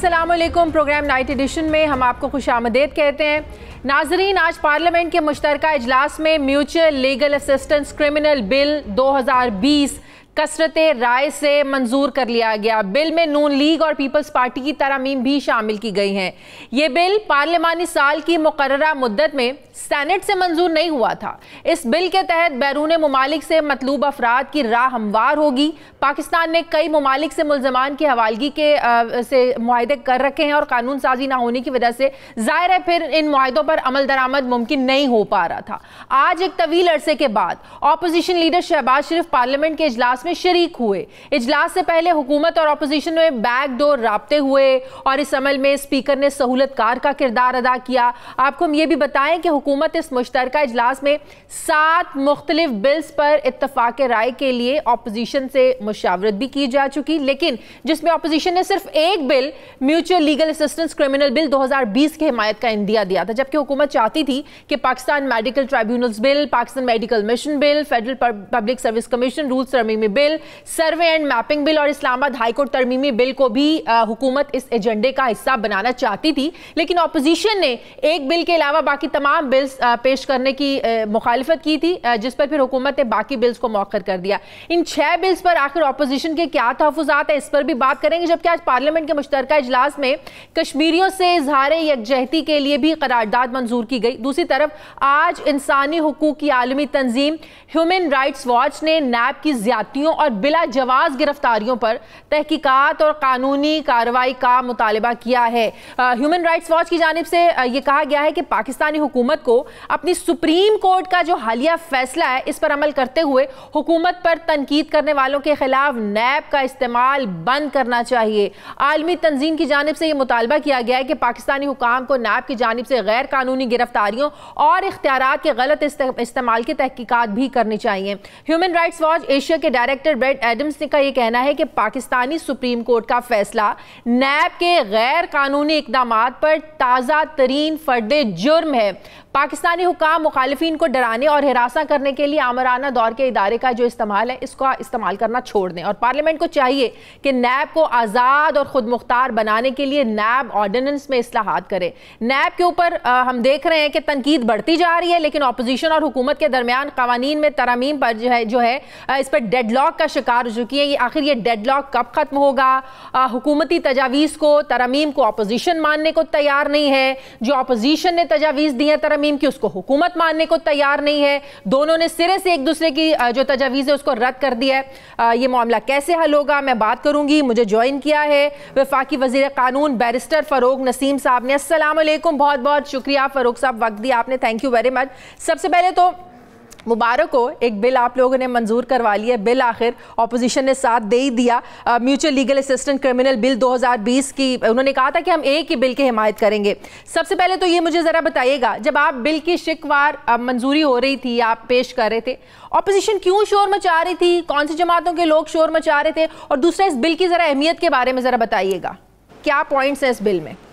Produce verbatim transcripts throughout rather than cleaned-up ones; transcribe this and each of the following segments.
अस्सलामुअलैकुम। Programme night addition में हम आपको खुशामदीद कहते हैं। नाजरीन, आज पार्लियामेंट के मुश्तरका इजलास में mutual legal assistance criminal bill दो हज़ार बीस कसरत राय से मंजूर कर लिया गया। बिल में नून लीग और पीपल्स पार्टी की तरमीम भी शामिल की गई हैं। ये बिल पार्लियामानी साल की मुकर्ररा मुद्दत में सेनेट से मंजूर नहीं हुआ था। इस बिल के तहत बैरून मुमालिक से मतलूब अफराद की राह हमवार होगी। पाकिस्तान ने कई मुमालिक से मुल्ज़मान की हवालगी के आ, से मुआहदे कर रखे हैं और कानून साजी ना होने की वजह से ज़ाहिर है फिर इन मुआहदों पर अमल दरामद मुमकिन नहीं हो पा रहा था। आज एक तवील अरसे के बाद opposition leader Shahbaz Sharif parliament के इजलास में शरीक हुए। इजलास से पहले हुकूमत और अपोजिशन में बैकडोर राब्ते हुए और इस अमल में स्पीकर ने सहूलतकार का किरदार अदा किया। आपको हम ये भी बताएं कि हुकूमत इस मुश्तरका इजलास में सात मुख्तलिफ बिल्स पर इत्तफाक राय के लिए अपोजिशन से मुशावरत भी की जा चुकी, लेकिन जिसमें अपोजिशन ने सिर्फ एक bill mutual legal assistance criminal bill दो हज़ार बीस की हिमायत का इंदिया दिया था, जबकि हुकूमत चाहती थी कि Pakistan medical tribunals bill, Pakistan medical mission bill, federal public service commission rules तरमीमी bill, survey and mapping bill और इस्लामाबाद हाईकोर्ट तरमीमी बिल को भी हुकूमत इस एजेंडे का हिस्सा बनाना चाहती थी। लेकिन अपोजिशन ने एक बिल के अलावा बाकी तमाम बिल्स पेश करने की मुखालिफत की थी, जिस पर फिर हुकूमत ने बाकी बिल्स को मौखर कर दिया। इन छह बिल्स पर आखिर अपोजिशन के क्या तहफ़्फ़ुज़ात है, इस पर भी बात करेंगे। जबकि आज पार्लियामेंट के मुश्तरका इजलास में कश्मीरियों से इजहार यकजहती के लिए भी करारदाद मंजूर की गई। दूसरी तरफ आज इंसानी हुकूक की आलमी तंजीम ह्यूमन राइट्स वॉच ने नैब की ज्यादतियों और बिला जवाज गिरफ्तारियों पर तहकीकात और कानूनी कार्रवाई का मुतालबा किया है। ह्यूमन राइट्स वॉच की जानिब से यह कहा गया है कि पाकिस्तानी हुकूमत को अपनी सुप्रीम कोर्ट का जो हालिया फैसला है इस पर अमल करते हुए हुकूमत पर तनकीद करने वालों के खिलाफ नैब का इस्तेमाल बंद करना चाहिए। आलमी तंजीम की जानिब से यह मुतालबा किया गया है कि पाकिस्तानी हुकाम को नैब की जानिब से गैर कानूनी गिरफ्तारियों और इख्तियारात के गलत इस्तेमाल की तहकीकात भी करनी चाहिए। ह्यूमन राइट्स वॉच एशिया के डायरेक्टर ब्रेट एडम्स का यह कहना है कि पाकिस्तानी सुप्रीम कोर्ट का फैसला नैब के गैर कानूनी इकदामात पर ताज़ा तरीन फर्दे जुर्म है। पाकिस्तानी हुकाम मुखालिफिन को डराने और हिरासा करने के लिए आमराना दौर के इदारे का जो इस्तेमाल है इसका इस्तेमाल करना छोड़ दें और पार्लियामेंट को चाहिए कि नैब को आज़ाद और खुद मुख्तार बनाने के लिए नैब ऑर्डिनेंस में इस्लाहात करे। नैब के ऊपर हम देख रहे हैं कि तनकीद बढ़ती जा रही है, लेकिन अपोजिशन और हुकूमत के दरमियान कवानीन में तरमीम पर जो है जो है इस पर डेडलॉक का शिकार हो चुकी है। ये आखिर ये डेडलॉक कब खत्म होगा? हुकूमती तजावीज़ को तरमीम को अपोजिशन मानने को तैयार नहीं है, जो अपोजिशन ने तजावीज़ दी है तरमीम की उसको हुकूमत मानने को तैयार नहीं है। दोनों ने सिरे से एक दूसरे की जो तजावीज़ है उसको रद्द कर दिया है। ये मामला कैसे हल होगा मैं बात करूंगी। मुझे ज्वाइन किया है वफाकी वज़ीर कानून बैरिस्टर फ़ारूक नसीम साहब ने। अस्सलाम वालेकुम, बहुत बहुत शुक्रिया फ़ारूक साहब, वक्त दिया आपने, थैंक यू वेरी मच। सबसे पहले तो मुबारक हो, एक बिल आप लोगों ने मंजूर करवा लिया। बिल आखिर अपोजिशन ने साथ दे ही दिया। Mutual legal assistance criminal bill दो हज़ार बीस की उन्होंने कहा था कि हम एक ही बिल की हिमायत करेंगे। सबसे पहले तो ये मुझे ज़रा बताइएगा, जब आप बिल की शिकवार मंजूरी हो रही थी, आप पेश कर रहे थे, अपोजिशन क्यों शोर मचा रही थी, कौन सी जमातों के लोग शोर मचा रहे थे, और दूसरा इस बिल की ज़रा अहमियत के बारे में ज़रा बताइएगा, क्या पॉइंट्स हैं इस बिल में?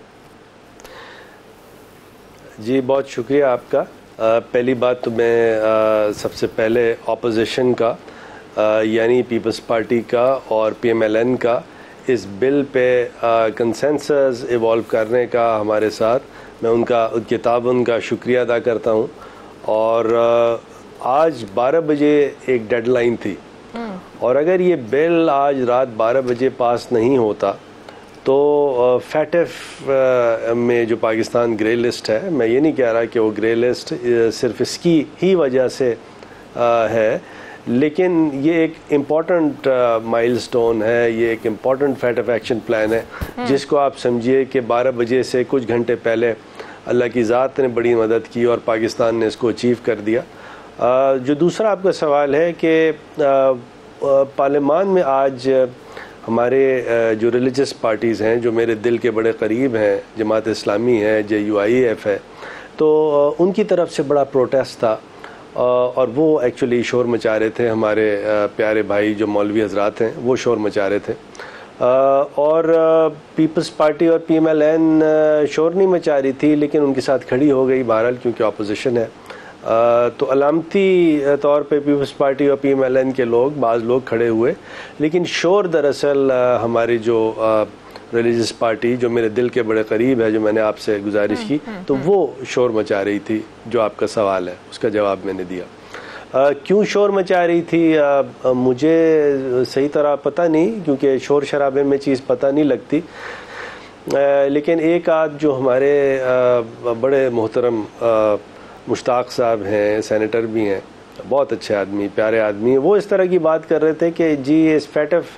जी बहुत शुक्रिया आपका। Uh, पहली बात तो मैं uh, सबसे पहले ऑपोजिशन का uh, यानी पीपल्स पार्टी का और पी एम एल एन का इस bill pay consensus uh, evolve करने का हमारे साथ, मैं उनका किताब उनका शुक्रिया अदा करता हूँ। और uh, आज बारह बजे एक डेडलाइन थी और अगर ये बिल आज रात बारह बजे पास नहीं होता तो फैटेफ में जो पाकिस्तान ग्रे लिस्ट है, मैं ये नहीं कह रहा कि वो ग्रे लिस्ट सिर्फ इसकी ही वजह से है, लेकिन ये एक इम्पॉर्टेंट माइलस्टोन है, ये एक इम्पॉर्टेंट फैटेफ एक्शन प्लान है जिसको आप समझिए कि बारह बजे से कुछ घंटे पहले अल्लाह की ज़ात ने बड़ी मदद की और पाकिस्तान ने इसको अचीव कर दिया। जो दूसरा आपका सवाल है कि पार्लियामान में आज हमारे जो रिलीजियस पार्टीज़ हैं जो मेरे दिल के बड़े करीब हैं, जमात इस्लामी है, जे यू आई एफ है, तो उनकी तरफ से बड़ा प्रोटेस्ट था और वो एक्चुअली शोर मचा रहे थे। हमारे प्यारे भाई जो मौलवी हजरात हैं वो शोर मचा रहे थे और पीपल्स पार्टी और पी एम एल एन शोर नहीं मचा रही थी, लेकिन उनके साथ खड़ी हो गई बहरहाल, क्योंकि अपोजिशन है। तो अलामती तौर पे पीपल्स पार्टी और पी एम एल एन के लोग, बाज़ लोग खड़े हुए, लेकिन शोर दरअसल हमारे जो रिलीजियस पार्टी जो मेरे दिल के बड़े करीब है, जो मैंने आपसे गुजारिश की, तो वो शोर मचा रही थी। जो आपका सवाल है उसका जवाब मैंने दिया। आ, क्यों शोर मचा रही थी आ, आ, मुझे सही तरह पता नहीं, क्योंकि शोर शराबे में चीज़ पता नहीं लगती। आ, लेकिन एक आध जो हमारे आ, बड़े मोहतरम मुश्ताक साहब हैं, सेनेटर भी हैं, बहुत अच्छे आदमी, प्यारे आदमी हैं, वो इस तरह की बात कर रहे थे कि जी इस फैटफ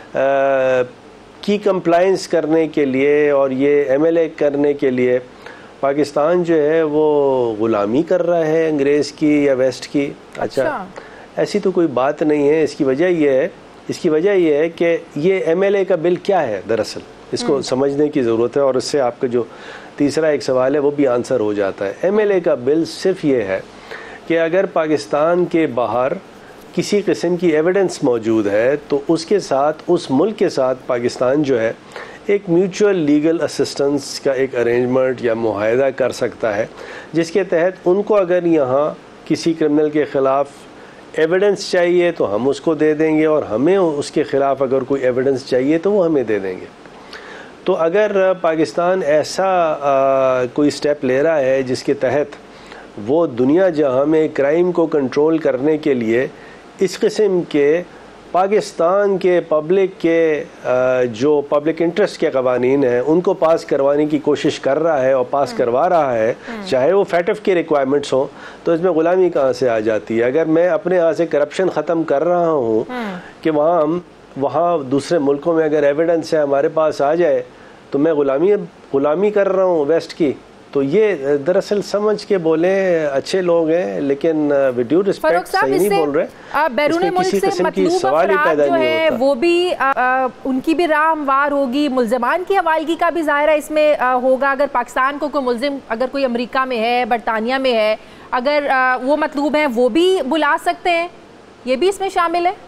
की कंप्लाइंस करने के लिए और ये एमएलए करने के लिए पाकिस्तान जो है वो ग़ुलामी कर रहा है अंग्रेज़ की या वेस्ट की। अच्छा, अच्छा। ऐसी तो कोई बात नहीं है। इसकी वजह ये है इसकी वजह ये है कि ये एमएलए का बिल क्या है दरअसल, इसको समझने की ज़रूरत है, और इससे आपका जो तीसरा एक सवाल है वो भी आंसर हो जाता है। एमएलए का बिल सिर्फ ये है कि अगर पाकिस्तान के बाहर किसी किस्म की एविडेंस मौजूद है तो उसके साथ, उस मुल्क के साथ पाकिस्तान जो है एक म्यूचुअल लीगल असिस्टेंस का एक अरेंजमेंट या मुआहदा कर सकता है, जिसके तहत उनको अगर यहाँ किसी क्रिमिनल के ख़िलाफ़ एविडेंस चाहिए तो हम उसको दे देंगे, और हमें उसके ख़िलाफ़ अगर कोई एविडेंस चाहिए तो वो हमें दे देंगे। तो अगर पाकिस्तान ऐसा आ, कोई स्टेप ले रहा है जिसके तहत वो दुनिया जहां में क्राइम को कंट्रोल करने के लिए इस किस्म के पाकिस्तान के पब्लिक के जो पब्लिक इंटरेस्ट के कवानीन हैं उनको पास करवाने की कोशिश कर रहा है और पास करवा रहा है, चाहे वो फैटफ की रिक्वायरमेंट्स हो, तो इसमें ग़ुलामी कहाँ से आ जाती है? अगर मैं अपने यहाँ से करप्शन ख़त्म कर रहा हूँ कि वहाँ हम वहाँ दूसरे मुल्कों में अगर एविडेंस है हमारे पास आ जाए तो मैं ग़ुलामी ग़ुलामी कर रहा हूँ वेस्ट की। तो ये दरअसल समझ के बोले, अच्छे लोग हैं लेकिन विद ड्यू रिस्पेक्ट सही नहीं बोल रहे। बैरूनी मुल्क से मतलूब सवाल ही पैदा नहीं होता, वो भी आ, आ, उनकी भी राह हमवार होगी, मुल्ज़मान की हवालगी का भी ज़ाहिर है इसमें आ, होगा। अगर पाकिस्तान को कोई मुल्ज़िम अगर कोई अमेरिका में है, बरतानिया में है, अगर आ, वो मतलूब हैं वो भी बुला सकते हैं, ये भी इसमें शामिल है?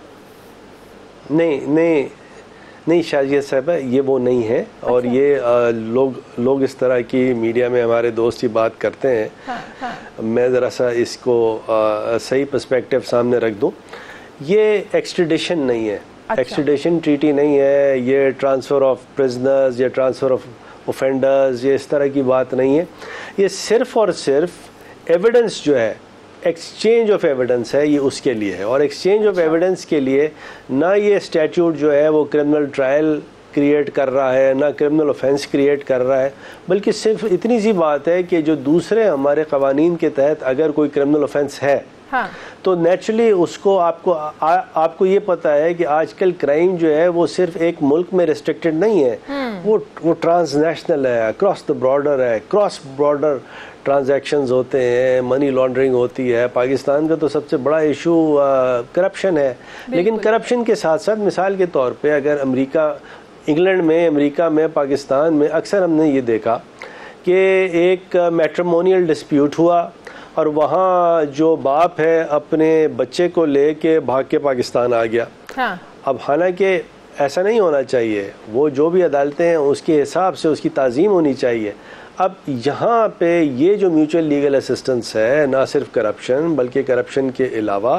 नहीं नहीं नहीं शाजिया साहब, ये वो नहीं है। अच्छा। और ये आ, लोग लोग इस तरह की मीडिया में हमारे दोस्त ही बात करते हैं। हाँ, हाँ। मैं ज़रा सा इसको आ, सही पर्सपेक्टिव सामने रख दूं। ये एक्सट्रेडिशन नहीं है। अच्छा। एक्सट्रेडिशन ट्रीटी नहीं है, ये ट्रांसफ़र ऑफ प्रिजनर्स या ट्रांसफ़र ऑफ ऑफेंडर्स, ये इस तरह की बात नहीं है। ये सिर्फ़ और सिर्फ एविडेंस जो है, एक्सचेंज ऑफ एविडेंस है, ये उसके लिए है। और एक्सचेंज ऑफ एविडेंस के लिए ना ये स्टैट्यूट जो है वो क्रिमिनल ट्रायल क्रिएट कर रहा है, ना क्रिमिनल ऑफेंस क्रिएट कर रहा है, बल्कि सिर्फ इतनी सी बात है कि जो दूसरे हमारे कवानीन के तहत अगर कोई क्रिमिनल ऑफेंस है, हाँ। तो नेचुरली उसको आपको आ, आपको ये पता है कि आजकल क्राइम जो है वो सिर्फ एक मुल्क में रिस्ट्रिक्टेड नहीं है, वो वो ट्रांसनेशनल है, क्रॉस द बॉर्डर है, क्रॉस बॉर्डर ट्रांजैक्शंस होते हैं, मनी लॉन्ड्रिंग होती है। पाकिस्तान का तो सबसे बड़ा इशू करप्शन है, लेकिन करप्शन के साथ साथ मिसाल के तौर पे अगर अमेरिका, इंग्लैंड में, अमेरिका में, पाकिस्तान में अक्सर हमने ये देखा कि एक मैट्रिमोनियल डिस्प्यूट हुआ और वहाँ जो बाप है अपने बच्चे को लेके भाग के पाकिस्तान आ गया। हाँ। अब हालांकि ऐसा नहीं होना चाहिए, वो जो भी अदालतें हैं उसके हिसाब से उसकी ताज़ीम होनी चाहिए। अब यहाँ पे ये जो म्यूचुअल लीगल असिस्टेंस है, ना सिर्फ करप्शन बल्कि करप्शन के अलावा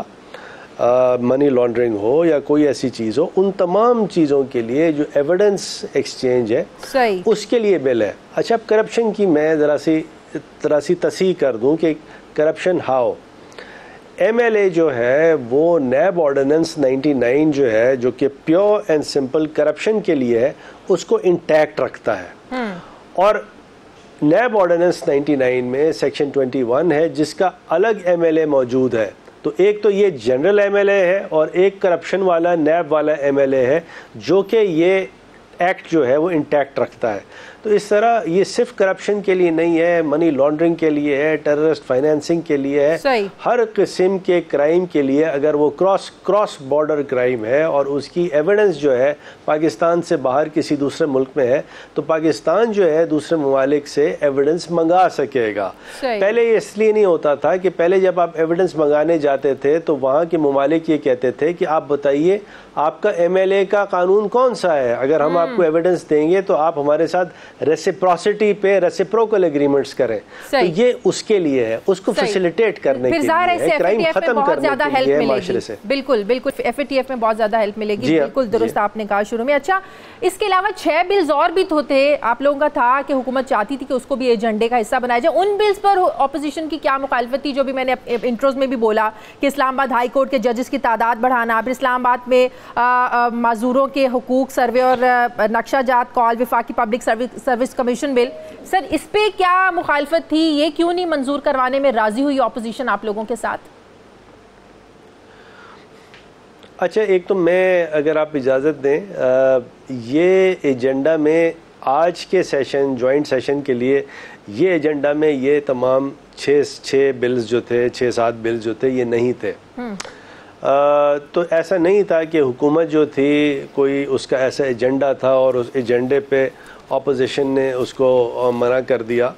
मनी लॉन्ड्रिंग हो या कोई ऐसी चीज़ हो, उन तमाम चीज़ों के लिए जो एविडेंस एक्सचेंज है सही, उसके लिए बिल है। अच्छा, अब करप्शन की मैं ज़रा सी तरह सी तस्हीह कर दूँ कि करप्शन हाउ, एमएलए जो है वो नैब ऑर्डिनेंस निन्यानवे जो है, जो कि प्योर एंड सिंपल करप्शन के लिए है, उसको इंटैक्ट रखता है। और नैब ऑर्डिनेंस निन्यानवे में सेक्शन इक्कीस है जिसका अलग एमएलए मौजूद है। तो एक तो ये जनरल एमएलए है और एक करप्शन वाला नैब वाला एमएलए है, जो कि ये एक्ट जो है वो इंटैक्ट रखता है। तो इस तरह ये सिर्फ करप्शन के लिए नहीं है, मनी लॉन्ड्रिंग के लिए है, टेररिस्ट फाइनेंसिंग के लिए है, हर किस्म के क्राइम के लिए। अगर वो क्रॉस क्रॉस बॉर्डर क्राइम है और उसकी एविडेंस जो है पाकिस्तान से बाहर किसी दूसरे मुल्क में है, तो पाकिस्तान जो है दूसरे ममालिक से एविडेंस मंगा सकेगा। पहले ये इसलिए नहीं होता था कि पहले जब आप एविडेंस मंगाने जाते थे तो वहाँ के ममालिक ये कहते थे कि आप बताइए आपका एमएलए का कानून कौन सा है, अगर हम आपको एविडेंस देंगे तो आप हमारे साथ रेसिप्रोसिटी पे रेसिप्रोकल एग्रीमेंट्स करें, तो ये उसके लिए है, उसको फैसिलिटेट करने के लिए है, क्राइम खत्म करने के लिए माशरे से। बिल्कुल बिल्कुल, एफ ए टी एफ में बहुत ज्यादा हेल्प मिलेगी। बिल्कुल दुरुस्त आपने कहा शुरू में। अच्छा, इसके अलावा छह बिल्स और भी तो थे, आप लोगों का था कि हुकूमत चाहती थी कि उसको भी एजेंडे का हिस्सा बनाया जाए। उन बिल्स पर ऑपोजिशन की क्या मुखालफत थी, जो भी मैंने इंट्रोज में भी बोला कि इस्लामाबाद हाई कोर्ट के जजेस की तादाद बढ़ाना, फिर इस्लामाबाद में माजूरों के हुकूक सर्वे और नक्शा जात कॉल, विफाकी public service service commission bill. Sir, इस पे क्या मुखालफत थी, ये क्यों नहीं मंजूर करवाने में राजी हुई ऑपोजिशन आप लोगों के साथ? अच्छा, एक तो मैं, अगर आप इजाज़त दें, ये एजेंडा में आज के सेशन, जॉइंट सेशन के लिए ये एजेंडा में ये तमाम छः छः बिल्स जो थे, छः सात बिल्स जो थे, ये नहीं थे। आ, तो ऐसा नहीं था कि हुकूमत जो थी कोई उसका ऐसा एजेंडा था और उस एजेंडे पे ऑपोजिशन ने उसको मना कर दिया।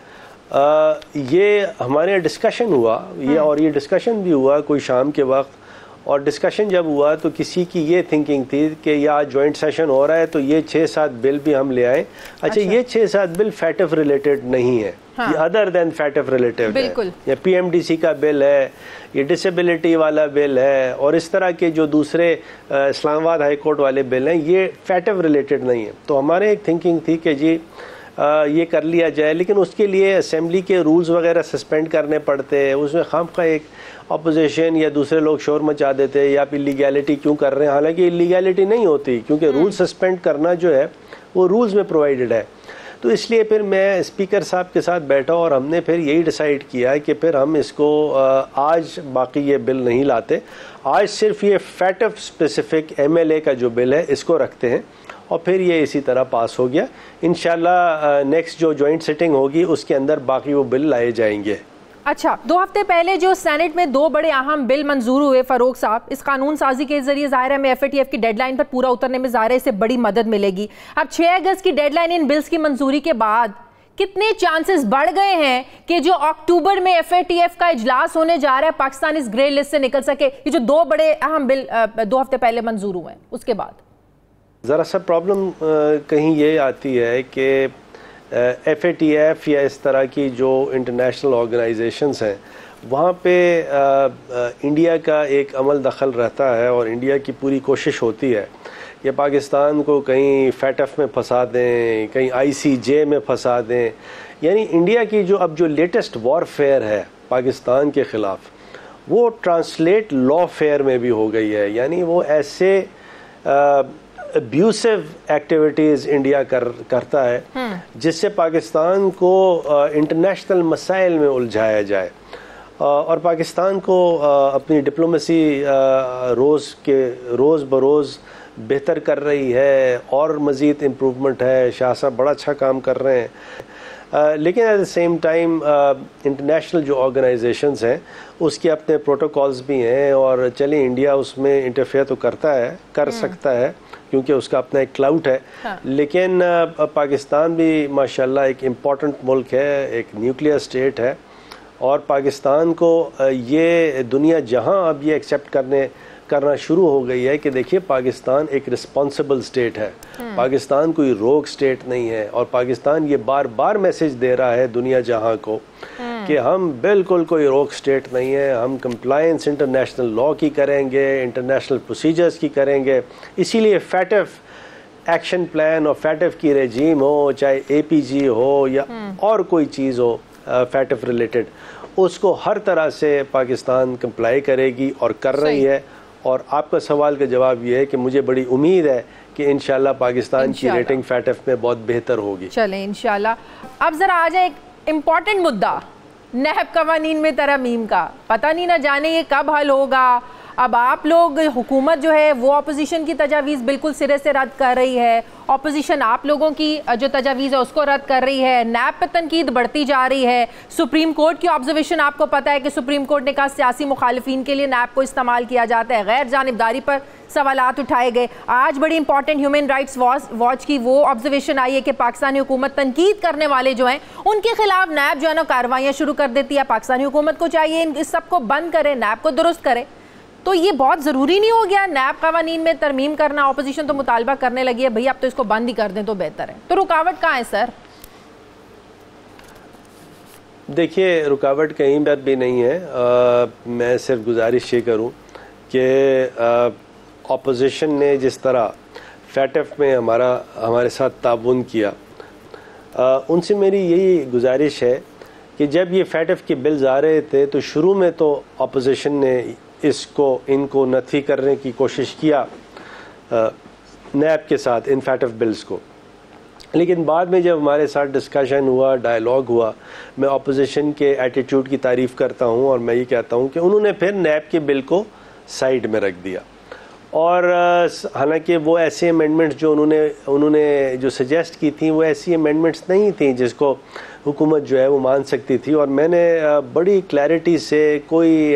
आ, ये हमारे यहाँ डिस्कशन हुआ ये, और ये डिस्कशन भी हुआ कोई शाम के वक्त, और डिस्कशन जब हुआ तो किसी की ये थिंकिंग थी कि यार जॉइंट सेशन हो रहा है तो ये छः सात बिल भी हम ले आए। अच्छा, अच्छा। ये छः सात बिल फैटफ रिलेटेड नहीं है, हाँ। ये अदर देन फैटफ रिलेटेड है। ये पी एम डी सी का बिल है, ये डिसेबिलिटी वाला बिल है, और इस तरह के जो दूसरे इस्लामाबाद हाई कोर्ट वाले बिल हैं, ये फैटफ रिलेटेड नहीं है। तो हमारे एक थिंकिंग थी कि जी आ, ये कर लिया जाए, लेकिन उसके लिए असेंबली के रूल्स वगैरह सस्पेंड करने पड़ते हैं, उसमें खामखा एक अपोजिशन या दूसरे लोग शोर मचा देते हैं, या आप इलीगैलिटी क्यों कर रहे हैं, हालांकि इलीगैलिटी नहीं होती, क्योंकि रूल सस्पेंड करना जो है वो रूल्स में प्रोवाइडेड है। तो इसलिए फिर मैं स्पीकर साहब के साथ बैठा और हमने फिर यही डिसाइड किया कि फिर हम इसको आज बाकी ये बिल नहीं लाते, आज सिर्फ ये FATF specific M L A का जो बिल है इसको रखते हैं, और फिर ये इसी तरह पास हो गया। इंशाल्लाह नेक्स्ट जो जॉइंट सिटिंग होगी उसके अंदर बाकी वो बिल लाए जाएंगे। अच्छा, दो हफ्ते पहले जो सेनेट में दो बड़े अहम बिल मंजूर हुए फारूक साहब, इस कानून साजी के जरिए ज़ाहिर है में एफ ए टी एफ की डेडलाइन पर पूरा उतरने में ज़ाहिर है इससे बड़ी मदद मिलेगी। अब छः अगस्त की डेडलाइन इन बिल्स की मंजूरी के बाद कितने चांसेस बढ़ गए हैं कि जो अक्टूबर में एफ ए टी एफ का इजलास होने जा रहा है पाकिस्तान इस ग्रे लिस्ट से निकल सके? ये जो दो बड़े अहम बिल दो हफ्ते पहले मंजूर हुए हैं उसके बाद ज़रा सा प्रॉब्लम कहीं ये आती है कि एफ ए टी एफ या इस तरह की जो इंटरनेशनल ऑर्गेनाइजेशंस हैं वहाँ पे आ, आ, इंडिया का एक अमल दखल रहता है, और इंडिया की पूरी कोशिश होती है कि पाकिस्तान को कहीं फैटफ में फंसा दें, कहीं आई सी जे में फंसा दें। यानी इंडिया की जो अब जो लेटेस्ट वॉरफेयर है पाकिस्तान के ख़िलाफ़, वो ट्रांसलेट लॉ फेयर में भी हो गई है। यानी वो ऐसे आ, अब्यूसिव एक्टिविटीज़ इंडिया कर करता है जिससे पाकिस्तान को इंटरनेशनल मसाइल में उलझाया जाए, और पाकिस्तान को अपनी डिप्लोमेसी रोज़ के रोज़ बरोज़ बेहतर कर रही है, और मज़ीद इम्प्रूवमेंट है। शाह साहब बड़ा अच्छा काम कर रहे हैं, Uh, लेकिन at the same time international जो ऑर्गेनाइजेशंस हैं उसके अपने प्रोटोकॉल्स भी हैं, और चलिए इंडिया उसमें इंटरफेयर तो करता है, कर सकता है, क्योंकि उसका अपना एक क्लाउट है। हाँ। लेकिन uh, पाकिस्तान भी माशाल्लाह एक इम्पॉर्टेंट मुल्क है, एक न्यूक्लियर स्टेट है, और पाकिस्तान को uh, ये दुनिया जहां अब ये एक्सेप्ट करने करना शुरू हो गई है कि देखिए पाकिस्तान एक रिस्पॉन्सिबल स्टेट है, पाकिस्तान कोई रोग स्टेट नहीं है, और पाकिस्तान ये बार बार मैसेज दे रहा है दुनिया जहां को कि हम बिल्कुल कोई रोग स्टेट नहीं है, हम कंप्लायंस इंटरनेशनल लॉ की करेंगे, इंटरनेशनल प्रोसीजर्स की करेंगे। इसीलिए फैटफ एक्शन प्लान और फैटफ की रेजीम हो, चाहे ए पी जी हो या और कोई चीज़ हो फैटफ रिलेटेड, उसको हर तरह से पाकिस्तान कंप्लाई करेगी और कर रही है। और आपका सवाल का जवाब ये है कि मुझे बड़ी उम्मीद है कि इंशाल्लाह पाकिस्तान की रेटिंग फैटफ में बहुत बेहतर होगी। चलें इंशाल्लाह। अब ज़रा आ जाए एक इम्पॉर्टेंट मुद्दा, नहब कवानीन में तरमीम का। पता नहीं ना जाने ये कब हल होगा। अब आप लोग, हुकूमत जो है वो अपोजिशन की तजावीज़ बिल्कुल सिरे से रद्द कर रही है, अपोजिशन आप लोगों की जो तजावीज़ है उसको रद्द कर रही है, नैब पे तनकीद बढ़ती जा रही है। सुप्रीम कोर्ट की ऑब्जर्वेशन आपको पता है कि सुप्रीम कोर्ट ने कहा सियासी मुखालिफिन के लिए नैब को इस्तेमाल किया जाता है, गैर जानिबदारी पर सवालात उठाए गए। आज बड़ी इंपॉर्टेंट ह्यूमन राइट्स वॉच की वो ऑब्जर्वेशन आई है कि पाकिस्तानी हुकूमत तनकीद करने वाले जो हैं उनके खिलाफ नैब जो है ना कार्रवाइयाँ शुरू कर देती है। पाकिस्तानी हुकूमत को चाहिए इस सबको बंद करे, नैब को दुरुस्त करे। तो ये बहुत ज़रूरी नहीं हो गया नैब कवानीन में तरमीम करना? ऑपोजिशन तो मुतालबा करने लगी है भाई अब तो इसको बंद ही कर दें तो बेहतर है, तो रुकावट कहाँ है सर? देखिए, रुकावट कहीं पर भी नहीं है। आ, मैं सिर्फ गुजारिश ये करूं कि ऑपोजिशन ने जिस तरह फैटफ में हमारा हमारे साथ ताउन किया, आ, उनसे मेरी यही गुजारिश है कि जब ये फैटफ के बिल्स आ रहे थे तो शुरू में तो ऑपोजिशन ने इसको इनको नफी करने की कोशिश किया नैब के साथ इन फैटफ बिल्स को, लेकिन बाद में जब हमारे साथ डिस्कशन हुआ, डायलॉग हुआ, मैं ऑपोजिशन के एटीट्यूड की तारीफ़ करता हूँ और मैं ये कहता हूँ कि उन्होंने फिर नैब के बिल को साइड में रख दिया। और हालांकि वो ऐसे अमेंडमेंट्स जो उन्होंने उन्होंने जो सजेस्ट की थी वो ऐसी अमेंडमेंट्स नहीं थी जिसको हुकूमत जो है वो मान सकती थी। और मैंने बड़ी क्लैरिटी से, कोई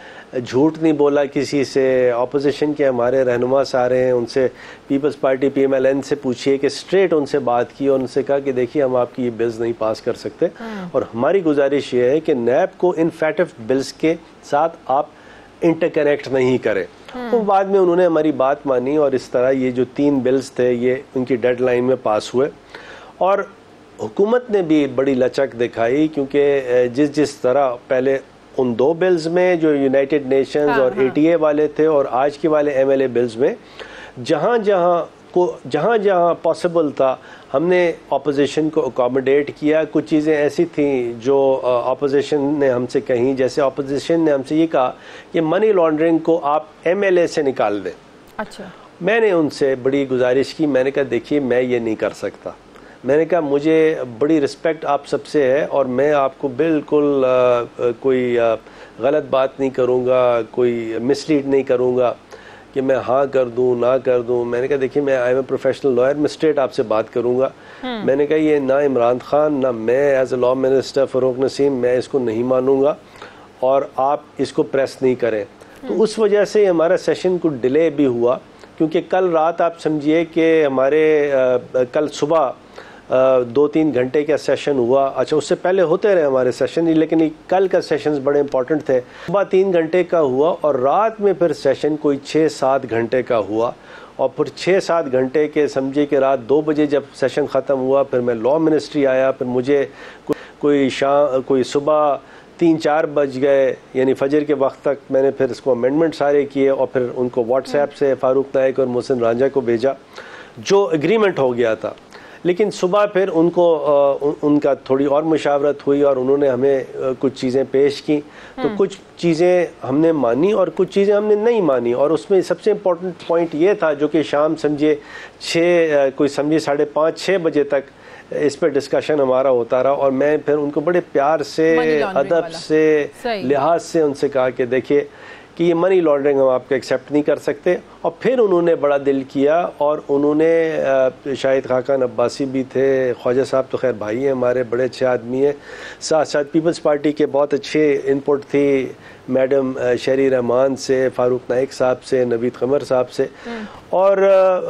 झूठ नहीं बोला किसी से। ऑपोजिशन के हमारे रहनुमा सारे हैं, उनसे people's party P M L N से पूछिए कि स्ट्रेट उनसे बात की और उनसे कहा कि देखिए हम आपकी ये बिल्स नहीं पास कर सकते और हमारी गुजारिश ये है कि नैब को इन फैटफ बिल्स के साथ आप इंटरकनेक्ट नहीं करें। तो बाद में उन्होंने हमारी बात मानी और इस तरह ये जो तीन बिल्स थे ये उनकी डेडलाइन में पास हुए। और हुकूमत ने भी बड़ी लचक दिखाई, क्योंकि जिस जिस तरह पहले उन दो बिल्स में जो यूनाइटेड नेशंस हाँ, और हाँ। ए टी ए वाले थे और आज के वाले एम एल ए बिल्स में जहाँ जहाँ को जहाँ जहाँ पॉसिबल था हमने ऑपोजिशन को अकोमोडेट किया। कुछ चीज़ें ऐसी थी जो ऑपोजिशन ने हमसे कहीं, जैसे ऑपोजिशन ने हमसे ये कहा कि मनी लॉन्ड्रिंग को आप एम एल ए से निकाल दें। अच्छा, मैंने उनसे बड़ी गुजारिश की, मैंने कहा देखिए मैं ये नहीं कर सकता। मैंने कहा मुझे बड़ी रिस्पेक्ट आप सबसे है और मैं आपको बिल्कुल आ, कोई आ, गलत बात नहीं करूँगा, कोई मिसलीड नहीं करूँगा कि मैं हाँ कर दूँ ना कर दूँ। मैंने कहा देखिए मैं I am a professional lawyer, मैं स्ट्रेट आपसे बात करूँगा। मैंने कहा ये ना इमरान खान ना मैं as a law minister Farooq Naseem, मैं इसको नहीं मानूँगा और आप इसको प्रेस नहीं करें। तो उस वजह से हमारा सेशन को डिले भी हुआ, क्योंकि कल रात आप समझिए कि हमारे आ, कल सुबह दो तीन घंटे का सेशन हुआ। अच्छा, उससे पहले होते रहे हमारे सेशन, लेकिन कल का सेशंस बड़े इंपॉर्टेंट थे। सुबह तीन घंटे का हुआ और रात में फिर सेशन कोई छः सात घंटे का हुआ और फिर छः सात घंटे के समझिए कि रात दो बजे जब सेशन ख़त्म हुआ फिर मैं लॉ मिनिस्ट्री आया। फिर मुझे को, कोई शाम कोई सुबह तीन चार बज गए, यानी फजर के वक्त तक मैंने फिर इसको अमेंडमेंट सारे किए और फिर उनको व्हाट्सएप से फ़ारूक नाइक और मोहसिन रांझा को भेजा जो एग्रीमेंट हो गया था। लेकिन सुबह फिर उनको उन, उनका थोड़ी और मुशावरत हुई और उन्होंने हमें कुछ चीज़ें पेश की। तो कुछ चीज़ें हमने मानी और कुछ चीज़ें हमने नहीं मानी। और उसमें सबसे इम्पोर्टेंट पॉइंट ये था जो कि शाम समझिए छः कोई समझिए साढ़े पाँच छः बजे तक इस पर डिस्कशन हमारा होता रहा और मैं फिर उनको बड़े प्यार से, अदब से, लिहाज से उनसे कहा कि देखिए कि ये मनी लॉन्ड्रिंग हम आपको एक्सेप्ट नहीं कर सकते। और फिर उन्होंने बड़ा दिल किया और उन्होंने, शाहिद खाकान अब्बासी भी थे, ख्वाजा साहब तो खैर भाई हैं हमारे, बड़े अच्छे आदमी हैं, साथ साथ पीपल्स पार्टी के बहुत अच्छे इनपुट थी मैडम शहरी रहमान से, फ़ारूक नाइक साहब से, नवीद कमर साहब से। और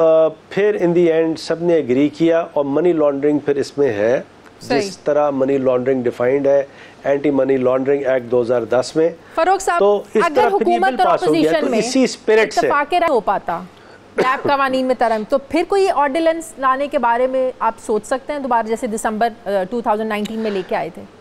फिर इन दी एंड सब ने एग्री किया और मनी लॉन्ड्रिंग फिर इसमें है जिस तरह मनी लॉन्ड्रिंग डिफाइंड है एंटी मनी लॉन्ड्रिंग एक्ट दो हज़ार दस में। फरूक साहब, तो इस अगर हुकूमत और ऑपोजिशन में इसी स्पिरिट से हो पाता नैब कवानीन में तरम, तो फिर कोई ऑर्डिनेंस लाने के बारे में आप सोच सकते हैं दोबारा, जैसे दिसंबर दो हज़ार उन्नीस में लेके आए थे?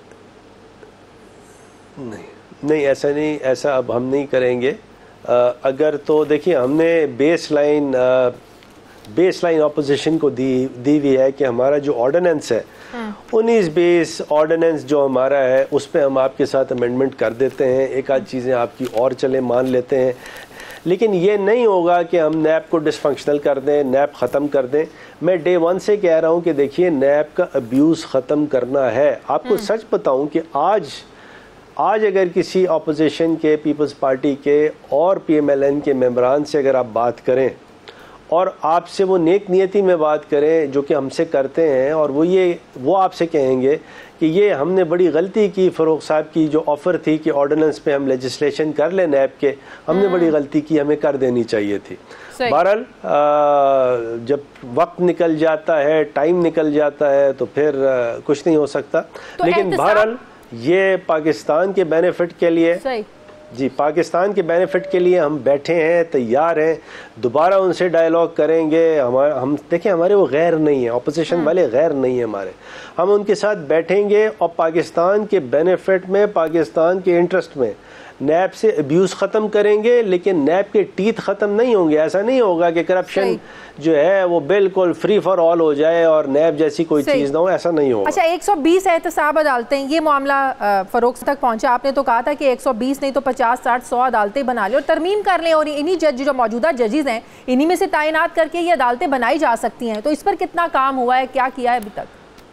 नहीं नहीं, ऐसा नहीं, ऐसा अब हम नहीं करेंगे। आ, अगर तो देखिए हमने base line base line opposition को दी दी हुई है कि हमारा जो ऑर्डिनेंस है उन्नीस बीस ऑर्डिनेंस जो हमारा है उस पर हम आपके साथ अमेंडमेंट कर देते हैं, एक आध चीज़ें आपकी और चले मान लेते हैं, लेकिन ये नहीं होगा कि हम नैब को डिसफंक्शनल कर दें, नैब ख़त्म कर दें। मैं डे वन से कह रहा हूँ कि देखिए नैब का अब्यूज़ ख़त्म करना है। आपको सच बताऊँ कि आज आज अगर किसी ऑपोजिशन के, पीपल्स पार्टी के और पी एम एल एन के मेंबरान से अगर आप बात करें और आपसे वो नेक नियति में बात करें जो कि हमसे करते हैं, और वो ये वो आपसे कहेंगे कि ये हमने बड़ी गलती की, फ़ारूक साहब की जो ऑफ़र थी कि ऑर्डिनेंस पे हम लेजिस्लेशन कर लें नैब के, हमने बड़ी गलती की, हमें कर देनी चाहिए थी। बहरहाल जब वक्त निकल जाता है, टाइम निकल जाता है तो फिर आ, कुछ नहीं हो सकता। तो लेकिन बहरहाल ये पाकिस्तान के बेनिफिट के लिए जी, पाकिस्तान के बेनिफिट के लिए हम बैठे हैं, तैयार हैं, दोबारा उनसे डायलॉग करेंगे। हमारा हम देखें, हमारे वो गैर नहीं है, ऑपोजिशन वाले गैर नहीं है हमारे। हम उनके साथ बैठेंगे और पाकिस्तान के बेनिफिट में, पाकिस्तान के इंटरेस्ट में नैब से अब्यूज़ ख़त्म करेंगे, लेकिन नैब के टीथ ख़त्म नहीं होंगे। ऐसा नहीं होगा कि करप्शन जो है वो बिल्कुल फ्री फॉर ऑल हो जाए और नैब जैसी कोई चीज़ ना हो, ऐसा नहीं होगा। अच्छा, एक सौ बीस एहतसाब अदालतें, ये मामला फरोख्त तक पहुंचा। आपने तो कहा था कि एक सौ बीस नहीं तो पचास साठ सौ अदालतें बना लें और तरमीम कर लें, और इन्हीं जज जो मौजूदा जजेस हैं इन्हीं में से तैनात करके ये अदालतें बनाई जा सकती हैं। तो इस पर कितना काम हुआ है, क्या किया है अभी तक?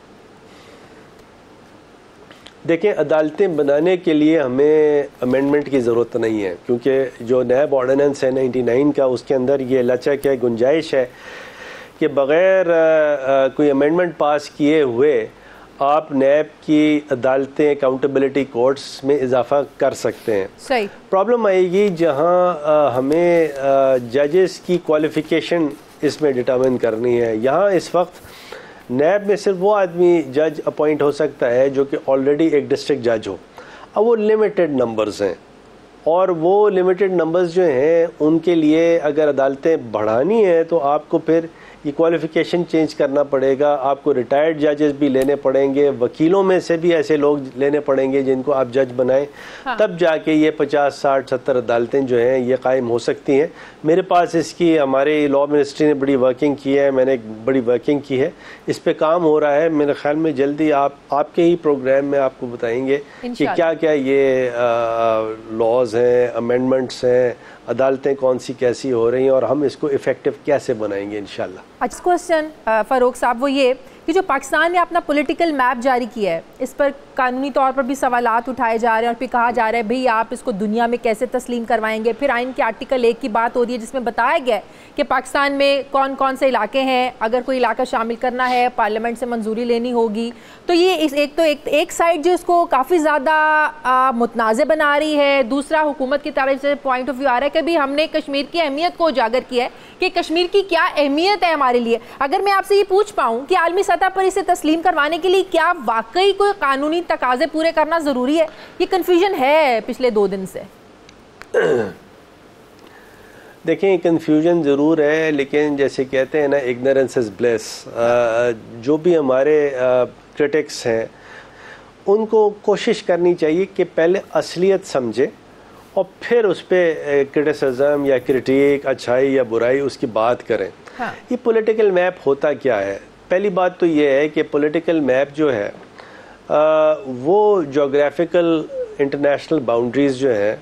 देखिए, अदालतें बनाने के लिए हमें अमेंडमेंट की ज़रूरत नहीं है, क्योंकि जो नैब ऑर्डिनेंस है निन्यानवे का, उसके अंदर ये लचक है, गुंजाइश है कि बग़ैर कोई अमेंडमेंट पास किए हुए आप नैब की अदालतें, अकाउंटेबिलिटी कोर्ट्स में इजाफा कर सकते हैं। सही। प्रॉब्लम आएगी जहां हमें जजेस की क्वालिफ़िकेशन इसमें डिटरमिन करनी है। यहाँ इस वक्त नैब में सिर्फ वो आदमी जज अपॉइंट हो सकता है जो कि ऑलरेडी एक डिस्ट्रिक्ट जज हो। अब वो लिमिटेड नंबर्स हैं, और वो लिमिटेड नंबर्स जो हैं उनके लिए अगर अदालतें बढ़ानी है तो आपको फिर ये क्वालिफ़िकेशन चेंज करना पड़ेगा। आपको रिटायर्ड जजेस भी लेने पड़ेंगे, वकीलों में से भी ऐसे लोग लेने पड़ेंगे जिनको आप जज बनाएं। हाँ। तब जाके ये पचास साठ सत्तर अदालतें जो हैं ये कायम हो सकती हैं। मेरे पास इसकी, हमारे लॉ मिनिस्ट्री ने बड़ी वर्किंग की है, मैंने एक बड़ी वर्किंग की है, इस पे काम हो रहा है। मेरे ख्याल में जल्दी आप आपके ही प्रोग्राम में आपको बताएंगे कि क्या क्या ये लॉज हैं, अमेंडमेंट्स हैं, अदालतें कौन सी कैसी हो रही हैं और हम इसको इफ़ेक्टिव कैसे बनाएंगे इंशाल्लाह। अच्छा, क्वेश्चन फ़ारूक साहब वो ये कि जो पाकिस्तान ने अपना पॉलिटिकल मैप जारी किया है, इस पर कानूनी तौर पर भी सवालात उठाए जा रहे हैं और फिर कहा जा रहा है भाई आप इसको दुनिया में कैसे तस्लीम करवाएंगे। फिर आइन के आर्टिकल एक की बात हो रही है जिसमें बताया गया है कि पाकिस्तान में कौन कौन से इलाके हैं, अगर कोई इलाका शामिल करना है पार्लियामेंट से मंजूरी लेनी होगी। तो ये इस एक तो एक, एक साइड जो इसको काफ़ी ज़्यादा मुतनाज़ बना रही है, दूसरा हुकूमत की तरफ से पॉइंट ऑफ व्यू आ रहा है कि भी हमने कश्मीर की अहमियत को उजागर किया है कि कश्मीर की क्या अहमियत है हमारे लिए। अगर मैं आपसे ये पूछ पाऊँ कि आलमी सतह पर इसे तस्लीम करवाने के लिए क्या वाकई कोई कानूनी तकाजे पूरे करना ज़रूरी है? ये कन्फ्यूजन है पिछले दो दिन से। देखें, कन्फ्यूजन ज़रूर है, लेकिन जैसे कहते हैं ना, इग्नोरेंस इज़ ब्लेस। जो भी हमारे क्रिटिक्स हैं उनको कोशिश करनी चाहिए कि पहले असलियत समझे और फिर उस पर क्रिटिसिज्म या क्रिटिक, अच्छाई या बुराई, उसकी बात करें। हाँ। ये पॉलिटिकल मैप होता क्या है? पहली बात तो ये है कि पॉलिटिकल मैप जो है आ, वो जोग्राफिकल इंटरनेशनल बाउंड्रीज़ जो हैं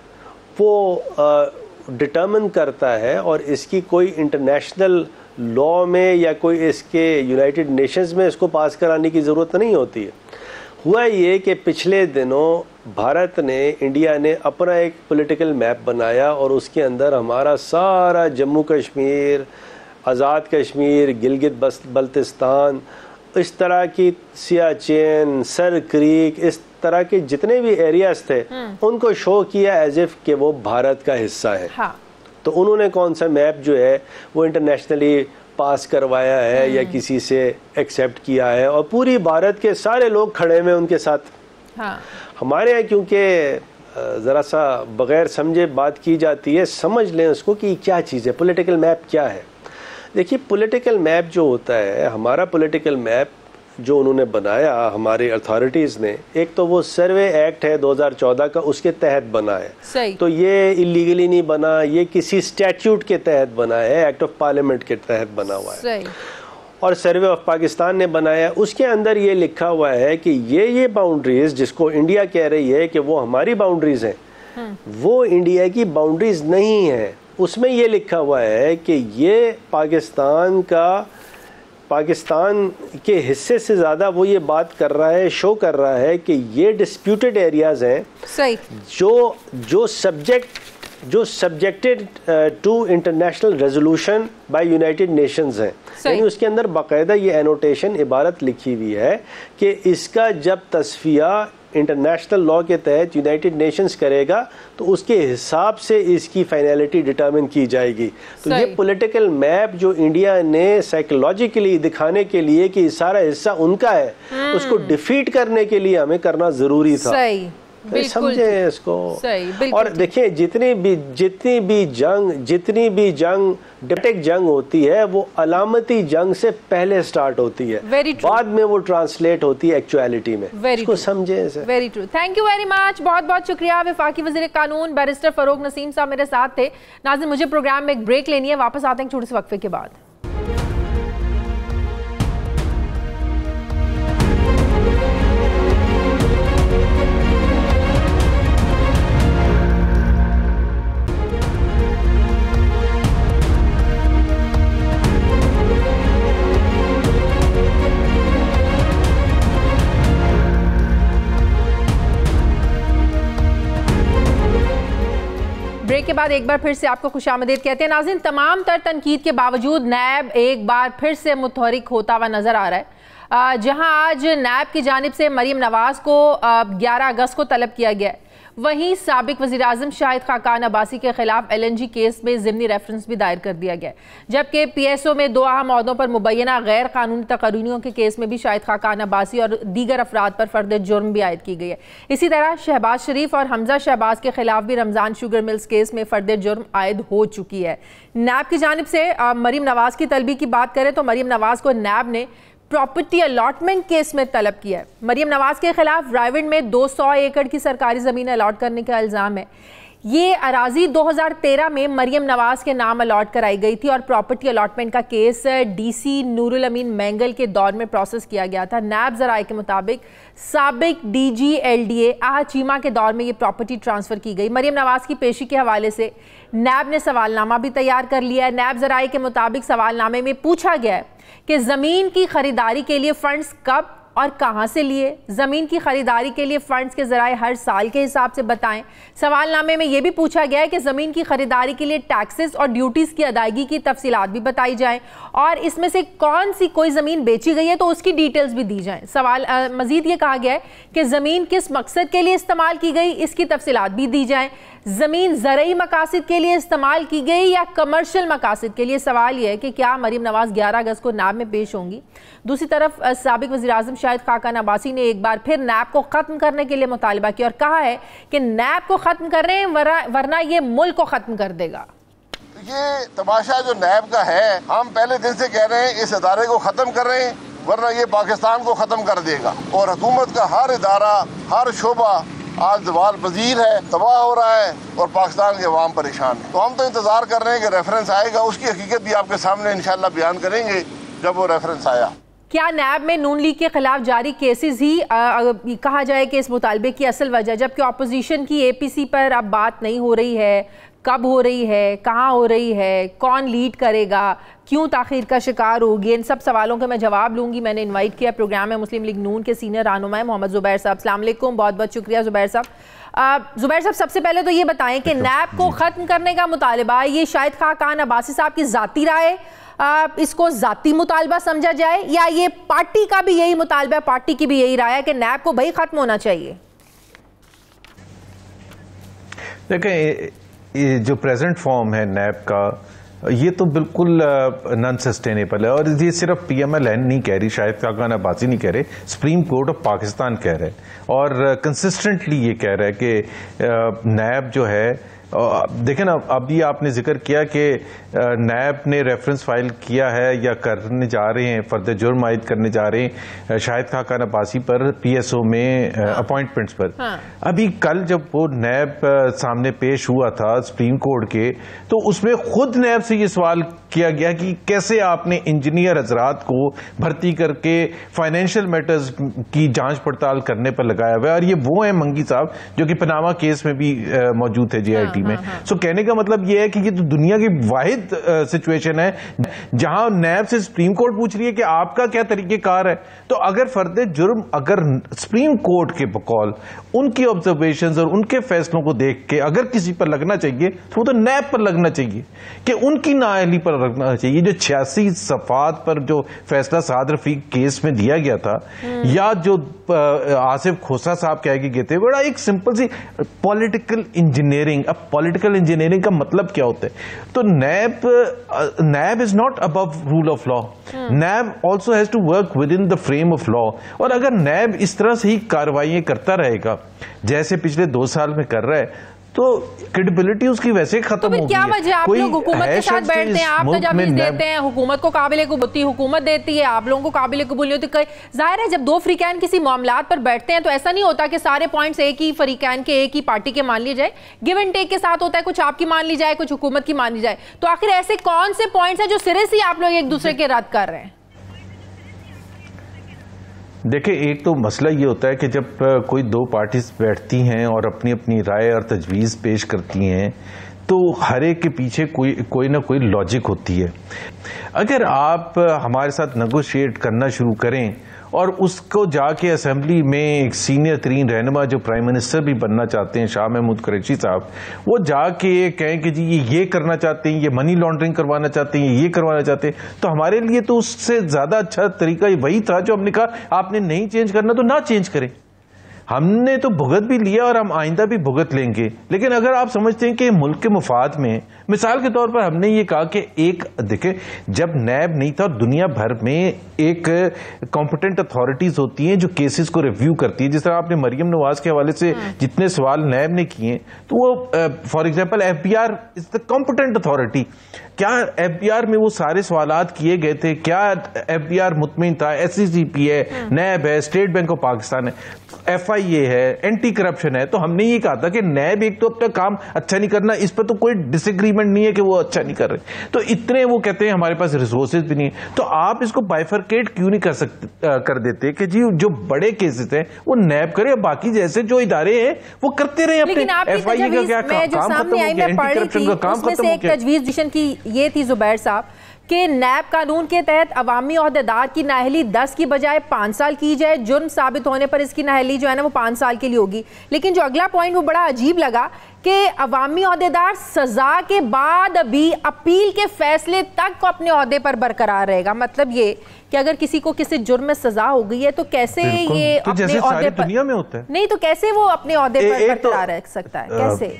वो डिटर्मिन करता है, और इसकी कोई इंटरनेशनल लॉ में या कोई इसके यूनाइटेड नेशंस में इसको पास कराने की ज़रूरत नहीं होती है। हुआ ये कि पिछले दिनों भारत ने, इंडिया ने अपना एक पॉलिटिकल मैप बनाया और उसके अंदर हमारा सारा जम्मू कश्मीर, आज़ाद कश्मीर, गिलगित बल्तिस्तान, इस तरह की सियाचिन, सर क्रीक, इस तरह के जितने भी एरियाज थे उनको शो किया एज इफ कि वो भारत का हिस्सा है। हाँ। तो उन्होंने कौन सा मैप जो है वो इंटरनेशनली पास करवाया है या किसी से एक्सेप्ट किया है, और पूरी भारत के सारे लोग खड़े में उनके साथ। हाँ। हमारे यहाँ क्योंकि ज़रा सा बग़ैर समझे बात की जाती है, समझ लें उसको कि क्या चीज़ है, पॉलिटिकल मैप क्या है। देखिए, पॉलिटिकल मैप जो होता है, हमारा पॉलिटिकल मैप जो उन्होंने बनाया हमारे अथॉरिटीज़ ने, एक तो वो सर्वे एक्ट है दो हज़ार चौदह का, उसके तहत बना है। सही। तो ये इलीगली नहीं बना, ये किसी स्टैट्यूट के तहत बना है, एक्ट ऑफ पार्लियामेंट के तहत बना हुआ है। सही। और सर्वे ऑफ पाकिस्तान ने बनाया, उसके अंदर ये लिखा हुआ है कि ये ये बाउंड्रीज जिसको इंडिया कह रही है कि वो हमारी बाउंड्रीज हैं, वो इंडिया की बाउंड्रीज नहीं है। उसमें ये लिखा हुआ है कि ये पाकिस्तान का, पाकिस्तान के हिस्से से ज़्यादा वो ये बात कर रहा है, शो कर रहा है कि ये डिस्प्यूटेड एरियाज़ हैं। सही। जो जो सब्जेक्ट जो subjected to international resolution by United Nations हैं। यानी उसके अंदर बाकायदा ये एनोटेशन, इबारत लिखी हुई है कि इसका जब तस्फिया इंटरनेशनल लॉ के तहत यूनाइटेड नेशंस करेगा तो उसके हिसाब से इसकी फाइनलिटी डिटरमिन की जाएगी। तो ये पॉलिटिकल मैप जो इंडिया ने साइकोलॉजिकली दिखाने के लिए कि सारा हिस्सा उनका है, उसको डिफीट करने के लिए हमें करना ज़रूरी था। सही। समझे इसको। सही, और देखिए जितनी भी जितनी भी जंग जितनी भी जंग डिप्लोमेटिक जंग होती है वो अलामती जंग से पहले स्टार्ट होती है, बाद में वो ट्रांसलेट होती है एक्चुअलिटी में। इसको समझे। Very true. Thank you very much, बहुत बहुत शुक्रिया। वफाकी वज़ीर कानून बैरिस्टर फरूक नसीम साहब मेरे साथ थे। नाज़रीन, मुझे प्रोग्राम में एक ब्रेक लेनी है, वापस आते हैं छोटे से वक्फे के बाद। ब्रेक के बाद एक बार फिर से आपको खुशामदीद कहते हैं। नाज़रीन, तमाम तर तनकीद के बावजूद नैब एक बार फिर से मुतहरिक होता हुआ नजर आ रहा है, जहां आज नैब की जानिब से मरीम नवाज को ग्यारह अगस्त को तलब किया गया है। वहीं साबिक वज़ीर आज़म शाहिद खाकान अब्बासी के खिलाफ एल एन जी केस में ज़िमनी रेफरेंस भी दायर कर दिया गया है, जबकि पी एस ओ में दो अहम अहदों पर मुबैना गैर कानूनी तकरीरों के केस में भी शाहिद खाकान अब्बासी और दीगर अफराद पर फर्द जुर्म भी आयद की गई है। इसी तरह शहबाज शरीफ और हमजा शहबाज के खिलाफ भी रमज़ान शुगर मिल्स केस में फर्द जुर्म आयद हो चुकी है। नैब की जानिब से मरीम नवाज की तलबी की बात करें तो मरीम नवाज को नैब ने प्रॉपर्टी अलॉटमेंट केस में तलब किया है। मरीम नवाज के खिलाफ रायविंड में दो सौ एकड़ की सरकारी ज़मीन अलॉट करने का इल्ज़ाम है। ये अराजी दो हज़ार तेरह में मरीम नवाज के नाम अलॉट कराई गई थी और प्रॉपर्टी अलॉटमेंट का केस डीसी नूरुल अमीन मैंगल के दौर में प्रोसेस किया गया था। नैब ज़राए के मुताबिक साबिक डीजी एलडीए आह चीमा के दौर में ये प्रॉपर्टी ट्रांसफ़र की गई। मरीम नवाज की पेशी के हवाले से नैब ने सवालनामा भी तैयार कर लिया है। नैब ज़राए के मुताबिक सवालनामे में पूछा गया है कि ज़मीन की खरीदारी के लिए फ़ंड्स कब और कहां से लिए, ज़मीन की खरीदारी के लिए फ़ंड्स के ज़राए हर साल के हिसाब से बताएं। सवालनामे में यह भी पूछा गया है कि ज़मीन की खरीदारी के लिए टैक्सेस और ड्यूटीज़ की अदायगी की तफसीलात भी बताई जाएं और इसमें से कौन सी कोई ज़मीन बेची गई है तो उसकी डिटेल्स भी दी जाएं। सवाल मज़ीद ये कहा गया है कि ज़मीन किस मकसद के लिए इस्तेमाल की गई, इसकी तफसीलात भी दी जाएं। ज़मीन ज़रई मकासद के लिए इस्तेमाल की गई या कमर्शियल मकासद के लिए। सवाल यह है कि क्या मरीम नवाज ग्यारह अगस्त को नैब में पेश होंगी। दूसरी तरफ साबिक वज़ीर आज़म शाहिद खाकान अब्बासी ने एक बार फिर नैब को ख़त्म करने के लिए मुतालबा किया और कहा है कि नैब को ख़त्म कर रहे हैं वरना ये मुल्क को ख़त्म कर देगा। ये तमाशा जो नैब का है, हम पहले दिन से कह रहे हैं इस अदारे को ख़त्म कर रहे हैं वरना ये पाकिस्तान को ख़त्म कर देगा। और हुकूमत का हर इदारा हर शोबा आज जवाल पजीर है, तबाह हो रहा है और पाकिस्तान के अवाम परेशान है। तो हम तो इंतजार कर रहे हैं कि रेफरेंस आएगा, उसकी हकीकत भी आपके सामने इंशाल्लाह बयान करेंगे जब वो रेफरेंस आया। क्या नैब में नून लीग के खिलाफ जारी केसेस ही आ, आ, कहा जाए कि इस मुतालबे की असल वजह, जबकि अपोजिशन की ए पी सी पर अब बात नहीं हो रही है, कब हो रही है, कहाँ हो रही है, कौन लीड करेगा, क्यों ताखीर का शिकार होगी, इन सब सवालों के मैं जवाब लूँगी। मैंने इनवाइट किया प्रोग्राम में मुस्लिम लीग नून के सीनियर रहनुमा मोहम्मद ज़ुबैर साहब। अस्सलाम वालेकुम, बहुत बहुत शुक्रिया ज़ुबैर साहब। ज़ुबैर साहब, सबसे पहले तो ये बताएं कि नैब को ख़त्म करने का मुतालबा ये शाहिद खाकान अब्बासी साहब की ज़ाती राय, इसको ज़ाती मुतालबा समझा जाए या ये पार्टी का भी यही मुतालबा, पार्टी की भी यही राय है कि नैब को भाई ख़त्म होना चाहिए? देखें, ये जो प्रेजेंट फॉर्म है नैब का, ये तो बिल्कुल नॉन सस्टेनेबल है और ये सिर्फ पी एम एल एन नहीं कह रही, शाहिद खाकान अब्बासी नहीं कह रहे, सुप्रीम कोर्ट ऑफ पाकिस्तान कह रहे हैं और कंसिस्टेंटली ये कह रहा है कि नैब जो है, देखें ना, अभी आपने जिक्र किया कि नैब ने रेफरेंस फाइल किया है या करने जा रहे हैं, फर्द जुर्म आयद करने जा रहे हैं शाहिद खाकान अब्बासी पर पी एस ओ में अपॉइंटमेंट्स पर। हाँ। अभी कल जब वो नैब सामने पेश हुआ था सुप्रीम कोर्ट के, तो उसमें खुद नैब से ये सवाल किया गया कि कैसे आपने इंजीनियर हजरात को भर्ती करके फाइनेंशियल मैटर्स की जांच पड़ताल करने पर लगाया हुआ है। और ये वो है मंगी साहब जो कि पनामा केस में भी मौजूद थे जे आई टी में। हाँ, हाँ। सो कहने का मतलब ये है कि ये तो दुनिया की वाहिद सिचुएशन है जहां नैब से सुप्रीम कोर्ट पूछ रही है कि आपका क्या तरीकेकार है। तो अगर फर्द जुर्म, अगर सुप्रीम कोर्ट के बकौल उनकी ऑब्जर्वेशंस और उनके फैसलों को देख के अगर किसी पर लगना चाहिए तो वो तो नैब पर लगना चाहिए कि उनकी नाअहली पर लगना चाहिए। जो छियासी सफात पर जो फैसला साद रफीक केस में दिया गया था या जो आसिफ खोसा साहब कह के गए थे, बड़ा एक सिंपल सी पॉलिटिकल इंजीनियरिंग। अब पॉलिटिकल इंजीनियरिंग का मतलब क्या होता है? तो NAB NAB is not above rule of law. NAB also has to work within the frame of law. और अगर नैब इस तरह से ही कार्रवाई करता रहेगा जैसे पिछले दो साल में कर रहा है तो क्रेडिबिलिटी उसकी वैसे खत्म तो होगी। क्या वजह आप लोग हुकूमत के साथ बैठते हैं, आप तजवीज़ देते हैं, हुकूमत को काबिल कबूली हुकूमत देती है, आप लोगों को काबिल कबूली होती है। जाहिर है जब दो फरीकैन किसी मामलात पर बैठते हैं तो ऐसा नहीं होता कि सारे पॉइंट्स एक ही फरीकैन के एक ही पार्टी के मान लिए जाए, गिव एंड टेक के साथ होता है, कुछ आपकी मान ली जाए कुछ हुकूमत की मान ली जाए। तो आखिर ऐसे कौन से पॉइंट्स हैं जो सिरे से आप लोग एक दूसरे के रद्द कर रहे हैं? देखिए, एक तो मसला ये होता है कि जब कोई दो पार्टीज बैठती हैं और अपनी अपनी राय और तजवीज़ पेश करती हैं तो हर एक के पीछे कोई कोई ना कोई लॉजिक होती है। अगर आप हमारे साथ नेगोशिएट करना शुरू करें और उसको जाके असेंबली में एक सीनियर तरीन रहनुमा जो प्राइम मिनिस्टर भी बनना चाहते हैं, शाह महमूद कुरैशी साहब, वो जाके ये कहें कि जी ये ये करना चाहते हैं, ये मनी लॉन्ड्रिंग करवाना चाहते हैं, ये करवाना चाहते हैं, तो हमारे लिए तो उससे ज्यादा अच्छा तरीका वही था जो हमने कहा आपने नहीं चेंज करना तो ना चेंज करें। हमने तो भुगत भी लिया और हम आइंदा भी भुगत लेंगे। लेकिन अगर आप समझते हैं कि मुल्क के मुफाद में, मिसाल के तौर पर हमने ये कहा कि एक देखे जब नैब नहीं था, दुनिया भर में एक कॉम्पिटेंट अथॉरिटीज होती हैं जो केसेस को रिव्यू करती है, जिस तरह आपने मरियम नवाज के हवाले से जितने सवाल नैब ने किए तो वो for example F B R is the competent authority. क्या एफ बी आर में वो सारे सवालात किए गए थे? क्या एफ बी आर मुतमिन था? एस सी सी पी है, नैब है, स्टेट बैंक ऑफ पाकिस्तान है, एफ आई ए है, एंटी करप्शन है। तो हमने ये कहा था कि नैब एक तो अपना काम अच्छा नहीं करना, इस पर तो कोई डिसएग्रीमेंट नहीं है कि वो अच्छा नहीं कर रहे, तो इतने वो कहते हैं हमारे पास रिसोर्सेज भी नहीं है। तो आप इसको बाइफरकेट क्यों नहीं कर सकते आ, कर देते कि जी जो बड़े केसेस हैं वो नैब करे, बाकी जैसे जो इदारे हैं वो करते रहे अपने। एफ आई ए का क्या काम खत्म हो गया, एंटी करप्शन का काम खत्म हो गया। तजवीज़ की ये थी जुबैर साहब कि नैब कानून के तहत अवामी ओहदेदार की नाअहली दस की बजाय पाँच साल की जाए, जुर्म साबित होने पर इसकी नाअहली जो है ना वो पाँच साल के लिए होगी। लेकिन जो अगला पॉइंट वो बड़ा अजीब लगा कि अवामी ओहदेदार सजा के बाद भी अपील के फैसले तक को अपने ओहदे पर बरकरार रहेगा। मतलब ये कि अगर किसी को किसी जुर्म में सजा हो गई है तो कैसे ये तो अपने ओहदे पर दुनिया में होता है नहीं तो कैसे वो अपने ओहदे पर बरकरार रह सकता है? कैसे?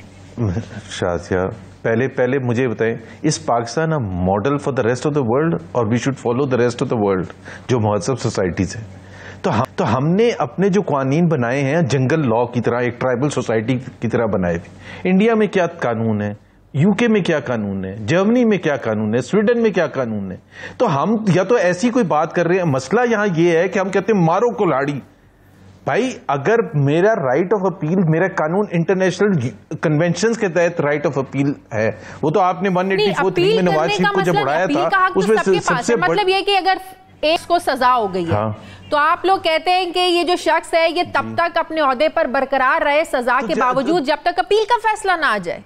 शाजिया पहले पहले मुझे बताएं, इस Pakistan a model for the rest of the world और we should follow the rest of the world जो महजब सोसाइटीज है? तो हम तो हमने अपने जो कानून बनाए हैं जंगल लॉ की तरह, एक ट्राइबल सोसाइटी की तरह बनाए थे। इंडिया में क्या कानून है, यूके में क्या कानून है, जर्मनी में क्या कानून है, स्वीडन में क्या कानून है? तो हम या तो ऐसी कोई बात कर रहे हैं। मसला यहां यह है कि हम कहते हैं मारो कुल्हाड़ी। भाई अगर मेरा राइट ऑफ अपील, मेरा कानून इंटरनेशनल कन्वेंशंस के तहत राइट ऑफ अपील है, वो तो आपने वन एटी फोर थ्री में नवाज शरीफ को जब उड़ाया था उसमें सबसे मतलब ये कि अगर एक को सजा हो गई है हाँ। तो आप लोग कहते हैं कि ये जो शख्स है ये तब तक अपने ओहदे पर बरकरार रहे सजा तो के बावजूद जब तक अपील का फैसला ना आ जाए।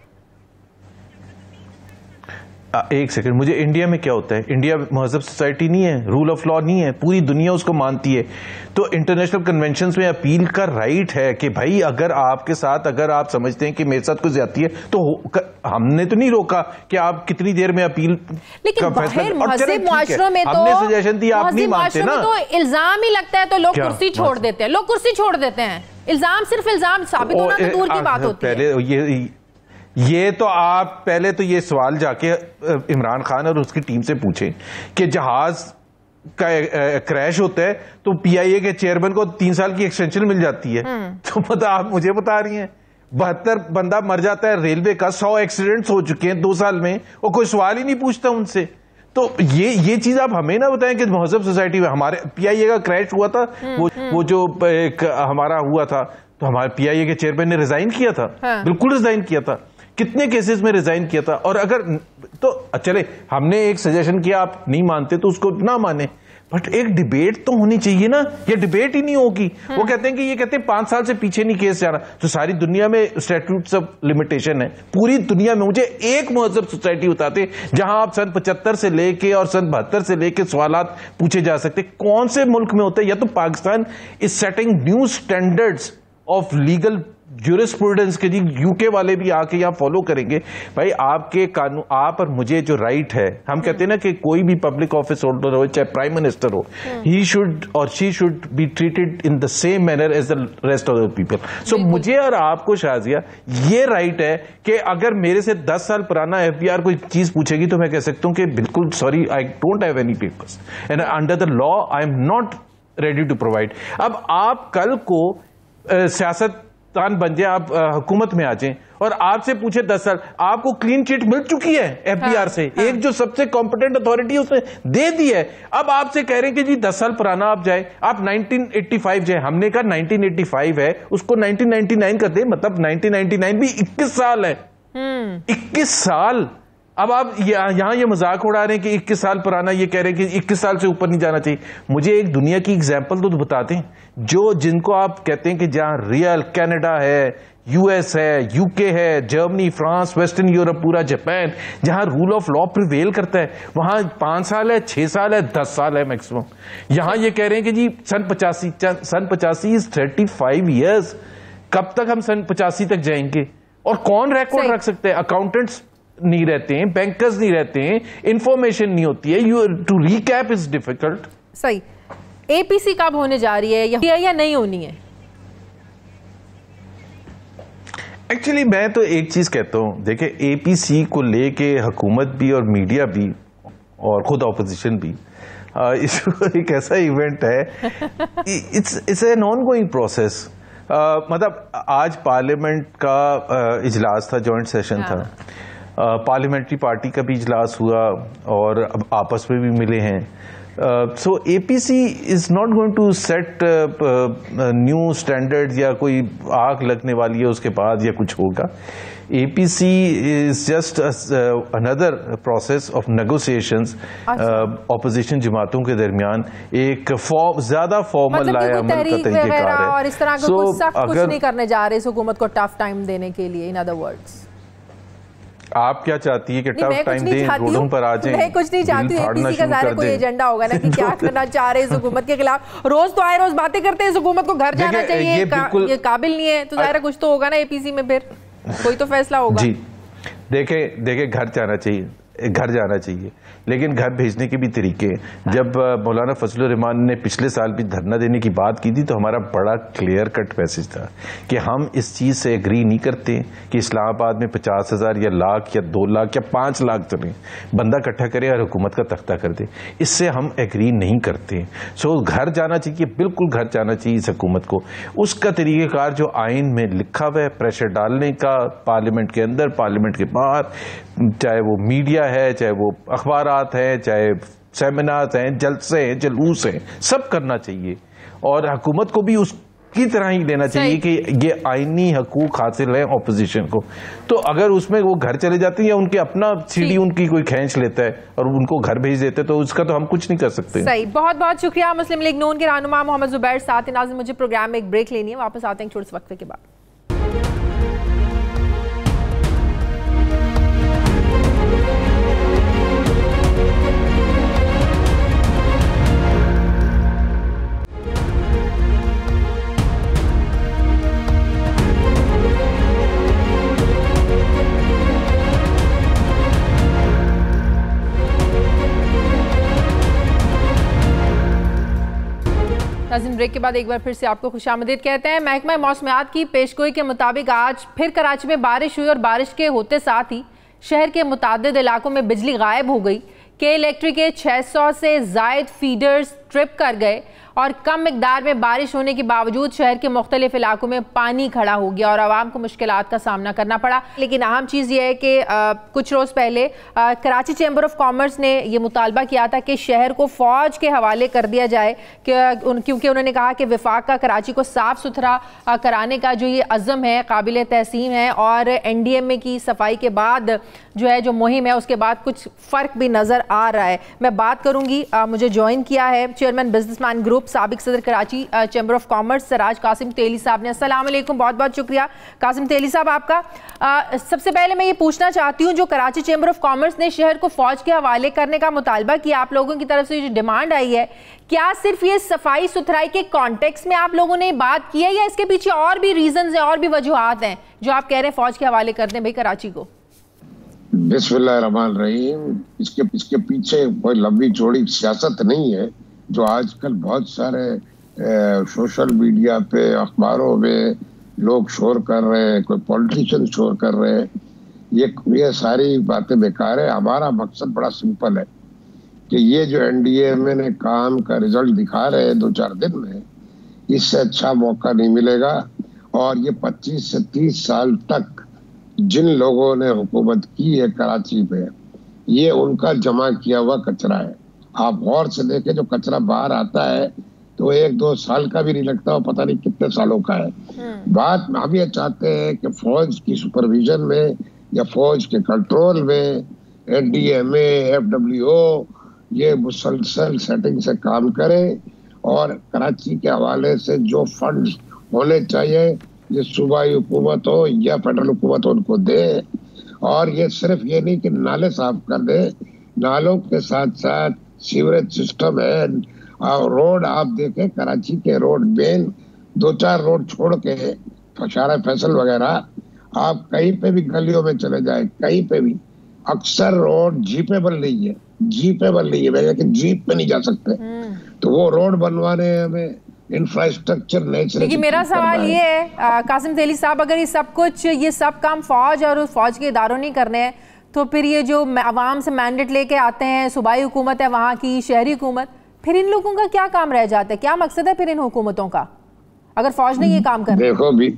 एक सेकंड, मुझे इंडिया में क्या होता है? इंडिया महजब सोसाइटी नहीं है, रूल ऑफ लॉ नहीं है, पूरी दुनिया उसको मानती है। तो इंटरनेशनल कन्वेंशंस में अपील का राइट है कि भाई अगर आपके साथ, अगर आप समझते हैं कि मेरे साथ कुछ ज्यादती है तो हमने तो नहीं रोका कि आप कितनी देर में अपील का फैसला। में हमने सजेशन दी, आप नहीं मानते ना। तो इल्जाम ही लगता है तो लोग कुर्सी छोड़ देते हैं, लोग कुर्सी छोड़ देते हैं। इल्जाम सिर्फ इल्जाम साबित होना तो दूर की बात होती है। पहले ये ये तो आप पहले तो ये सवाल जाके इमरान खान और उसकी टीम से पूछें कि जहाज का क्रैश होता है तो पीआईए के चेयरमैन को तीन साल की एक्सटेंशन मिल जाती है। तो पता आप मुझे बता रही हैं बहत्तर बंदा मर जाता है रेलवे का, सौ एक्सीडेंट्स हो चुके हैं दो साल में और कोई सवाल ही नहीं पूछता उनसे। तो ये ये चीज आप हमें ना बताएं कि महजब सोसाइटी में हमारे पीआईए का क्रैश हुआ था, वो वो जो एक हमारा हुआ था तो हमारे पीआईए के चेयरमैन ने रिजाइन किया था। हाँ। बिल्कुल रिजाइन किया था, कितने केसेस में रिजाइन किया था। और अगर तो चले हमने एक सजेशन किया, आप नहीं मानते तो उसको ना माने, बट एक डिबेट तो होनी चाहिए ना। ये डिबेट ही नहीं होगी। वो कहते हैं कि ये कहते हैं पांच साल से पीछे नहीं केस जाना, तो सारी दुनिया में स्टैट्यूट्स ऑफ लिमिटेशन है। पूरी दुनिया में मुझे एक महजब सोसाइटी बताते जहां आप सन पचहत्तर से लेके और सन बहत्तर से लेके सवालात पूछे जा सकते। कौन से मुल्क में होता है? या तो Pakistan is setting new standards of legal jurisprudence के जी यूके वाले भी आके यहाँ फॉलो करेंगे। भाई आपके कानून, आप और मुझे जो राइट है, हम कहते हैं ना कि कोई भी पब्लिक ऑफिस होल्डर हो, चाहे प्राइम मिनिस्टर हो, ही शुड और she should be treated in the same manner as the rest of the people. So मुझे और आपको शाजिया ये राइट है कि अगर मेरे से दस साल पुराना एफबीआर कोई चीज पूछेगी तो मैं कह सकता हूं कि बिल्कुल sorry, I don't have any papers and under the law I am not ready to provide. अब आप कल को सियासत बन जाए, आप हुकूमत में आ जाएं और आपसे पूछे दस साल, आपको क्लीन चिट मिल चुकी है एफबीआर हाँ, से हाँ। एक जो सबसे कॉम्पिटेंट अथॉरिटी उसने दे दी है। अब आपसे कह रहे हैं कि जी दस साल पुराना आप जाए, आप नाइनटीन एटी फाइव जाए। हमने कहा नाइनटीन एटी फाइव है, उसको नाइनटीन नाइनटी नाइन कर दे, मतलब नाइनटीन नाइनटी नाइन भी इक्कीस साल है। इक्कीस साल। अब आप यहां ये मजाक उड़ा रहे हैं कि इक्कीस साल पुराना, ये कह रहे हैं कि इक्कीस साल से ऊपर नहीं जाना चाहिए। मुझे एक दुनिया की एग्जांपल तो बताते हैं जो जिनको आप कहते हैं कि जहां रियल कनाडा है, यूएस है, यूके है, जर्मनी, फ्रांस, वेस्टर्न यूरोप, पूरा जापान, जहां रूल ऑफ लॉ प्रिवेल करता है, वहां पांच साल है, छह साल है, दस साल है मैक्सिमम। यहां ये कह रहे हैं कि जी सन पचासी सन पचासी इज थर्टी फाइव ईयर्स। कब तक हम सन पचासी तक जाएंगे? और कौन रिकॉर्ड रख सकते हैं? अकाउंटेंट्स नहीं रहते हैं, बैंकर्स नहीं रहते हैं, इंफॉर्मेशन नहीं होती है, you to recap is difficult. सही। एपीसी कब होने जा रही है या, या नहीं होनी है? एक्चुअली मैं तो एक चीज कहता हूं, देखिए एपीसी को लेके हुकूमत भी और मीडिया भी और खुद ऑपोजिशन भी, एक ऐसा इवेंट है, it's it's an on going. मतलब आज पार्लियामेंट का uh, इजलास था, जॉइंट सेशन हाँ। था, पार्लियामेंट्री पार्टी का भी इजलास हुआ और अब आपस में भी मिले हैं। So APC is not going to set new standard या कोई आग लगने वाली है उसके बाद या कुछ होगा। APC is just another process of negotiations opposition जमातों के दरमियान, एक फॉर्म ज्यादा फॉर्मल लाया अमल का तरीकेकार है। और इस तरह का so, कुछ सख्त कुछ नहीं करने जा रहे इस हुकूमत को टफ टाइम देने के लिए। इन अदर वर्ड्स आप क्या चाहती है कि टफ टाइम दें, रोडों पर आ जाएं? मैं कुछ नहीं चाहती हूँ। एपीसी का ज़ाहिर कोई एजेंडा होगा ना कि क्या करना चाह रहे हैं इस हुकूमत के खिलाफ। रोज तो आए रोज बातें करते हैं इस हुकूमत को घर जाना चाहिए, ये, का, ये काबिल नहीं है, तो ज़ाहिर कुछ तो होगा ना एपीसी में, फिर कोई तो फैसला होगा। जी देखे देखे घर जाना चाहिए, घर जाना चाहिए, लेकिन घर भेजने के भी तरीके। जब मौलाना फजलुर रहमान ने पिछले साल भी धरना देने की बात की थी तो हमारा बड़ा क्लियर कट मैसेज था कि हम इस चीज से एग्री नहीं करते कि इस्लामाबाद में पचास हजार या लाख या दो लाख या पांच लाख चले बंदा इकट्ठा करे और हुकूमत का तख्ता कर दे, इससे हम एग्री नहीं करते। सो घर जाना चाहिए, बिल्कुल घर जाना चाहिए इस हुकूमत को। उसका तरीक़ेकार जो आइन में लिखा हुआ है, प्रेशर डालने का पार्लियामेंट के अंदर, पार्लियामेंट के बाहर, चाहे वो मीडिया है, चाहे वो अखबारात है, चाहे सेमिनार्स हैं, जलसे हैं, जलूस हैं, सब करना चाहिए। और हुकूमत को भी उसकी तरह ही लेना चाहिए कि ये आईनी हकूक हासिल है ऑपोजिशन को। तो अगर उसमें वो घर चले जाते हैं या उनके अपना सीढ़ी उनकी कोई खींच लेता है और उनको घर भेज देते हैं तो उसका तो हम कुछ नहीं कर सकते। सही, बहुत बहुत शुक्रिया। मुस्लिम लीग नून के रहनुमा मोहम्मद जुबैर साथ। नाज़रीन मुझे प्रोग्राम में एक ब्रेक लेनी है, वापस आते हैं छोटे से वक्फे के बाद। नाज़रीन ब्रेक के बाद एक बार फिर से आपको खुशामदीद कहते हैं। महकमा मौसमियात की पेशगोई के मुताबिक आज फिर कराची में बारिश हुई और बारिश के होते साथ ही शहर के मुतादिद इलाकों में बिजली गायब हो गई। के इलेक्ट्रिक के छह सौ से जायद फीडर्स ट्रिप कर गए और कम मिकदार में बारिश होने के बावजूद शहर के मुख्तलिफ इलाकों में पानी खड़ा हो गया और आवाम को मुश्किलात का सामना करना पड़ा। लेकिन अहम चीज़ ये है कि आ, कुछ रोज़ पहले आ, कराची चैम्बर ऑफ कॉमर्स ने यह मुतालबा किया था कि शहर को फ़ौज के हवाले कर दिया जाए कि उन, क्योंकि उन्होंने कहा कि विफाक का कराची को साफ़ सुथरा कराने का जो ये अज़म है काबिल तहसीन है और एन डी एम ए की सफाई के बाद जो है जो मुहिम है उसके बाद कुछ फ़र्क भी नज़र आ रहा है। मैं बात करूँगी, मुझे ज्वाइन किया है चेयरमैन बिजनेसमैन ग्रुप, साबिक सदर Karachi chamber of commerce Siraj Qasim Teli साहब ने। अस्सलाम वालेकुम, बहुत बहुत शुक्रिया कासिम तेली साहब आपका। आ, सबसे पहले मैं ये पूछना चाहती हूँ, जो कराची चैम्बर ऑफ कॉमर्स ने शहर को फौज के हवाले करने का मुतालबा किया, आप लोगों की तरफ से जो डिमांड आई है, क्या सिर्फ ये सफाई सुथराई के कॉन्टेक्स्ट में आप लोगों ने बात की है या इसके पीछे और भी रीजंस हैं, और भी वजूहात हैं जो आप कह रहे हैं फौज के हवाले कर दें भाई कराची को? बिस्मिल्लाहिर्रहमानिर्रहीम। इसके इसके पीछे कोई लंबी चौड़ी सियासत नहीं है जो आजकल बहुत सारे ए, सोशल मीडिया पे, अखबारों में लोग शोर कर रहे हैं, कोई पॉलिटिशियन शोर कर रहे हैं। ये ये सारी बातें बेकार है। हमारा मकसद बड़ा सिंपल है कि ये जो एनडीए में ने काम का रिजल्ट दिखा रहे हैं दो चार दिन में, इससे अच्छा मौका नहीं मिलेगा। और ये पच्चीस से तीस साल तक जिन लोगों ने हुकूमत की है कराची पे, ये उनका जमा किया हुआ कचरा है। आप गौर से देखें, जो कचरा बाहर आता है तो एक दो साल का भी नहीं लगता, और पता नहीं कितने सालों का है। बात हम ये चाहते हैं कि फौज की सुपरविजन में या फौज के कंट्रोल में एनडीए में एफ डब्ल्यू ओ ये मुसलसल सेटिंग से काम करे, और कराची के हवाले से जो फंड होने चाहिए ये सूबाई हुकूमत हो या फेडरल हुकूमत हो उनको दे। और ये सिर्फ ये नहीं कि नाले साफ कर दे, नालों के साथ साथ सीवरेज सिस्टम है, और रोड आप देखें कराची के रोड मेन दो चार रोड छोड़ के फशारा फैसल वगैरह आप कहीं पे भी गलियों में चले जाए, कहीं पे भी अक्सर रोड जीपेबल नहीं है, जीपेबल नहीं है, कि जीप पे नहीं जा सकते। तो वो रोड बनवाने हमें इंफ्रास्ट्रक्चर नेचुरल। लेकिन मेरा सवाल ये है कासिम तेली साहब, अगर ये सब कुछ ये सब काम फौज और उस फौज के इदारों नहीं करने हैं, तो फिर ये जो आवाम से मैंडेट लेके आते हैं, सूबाई हुकूमत है वहाँ की, शहरी हुकूमत, फिर इन लोगों का क्या काम रह जाता है? क्या मकसद है फिर इन हुकूमतों का, अगर फौज ने ये काम कर? देखो भी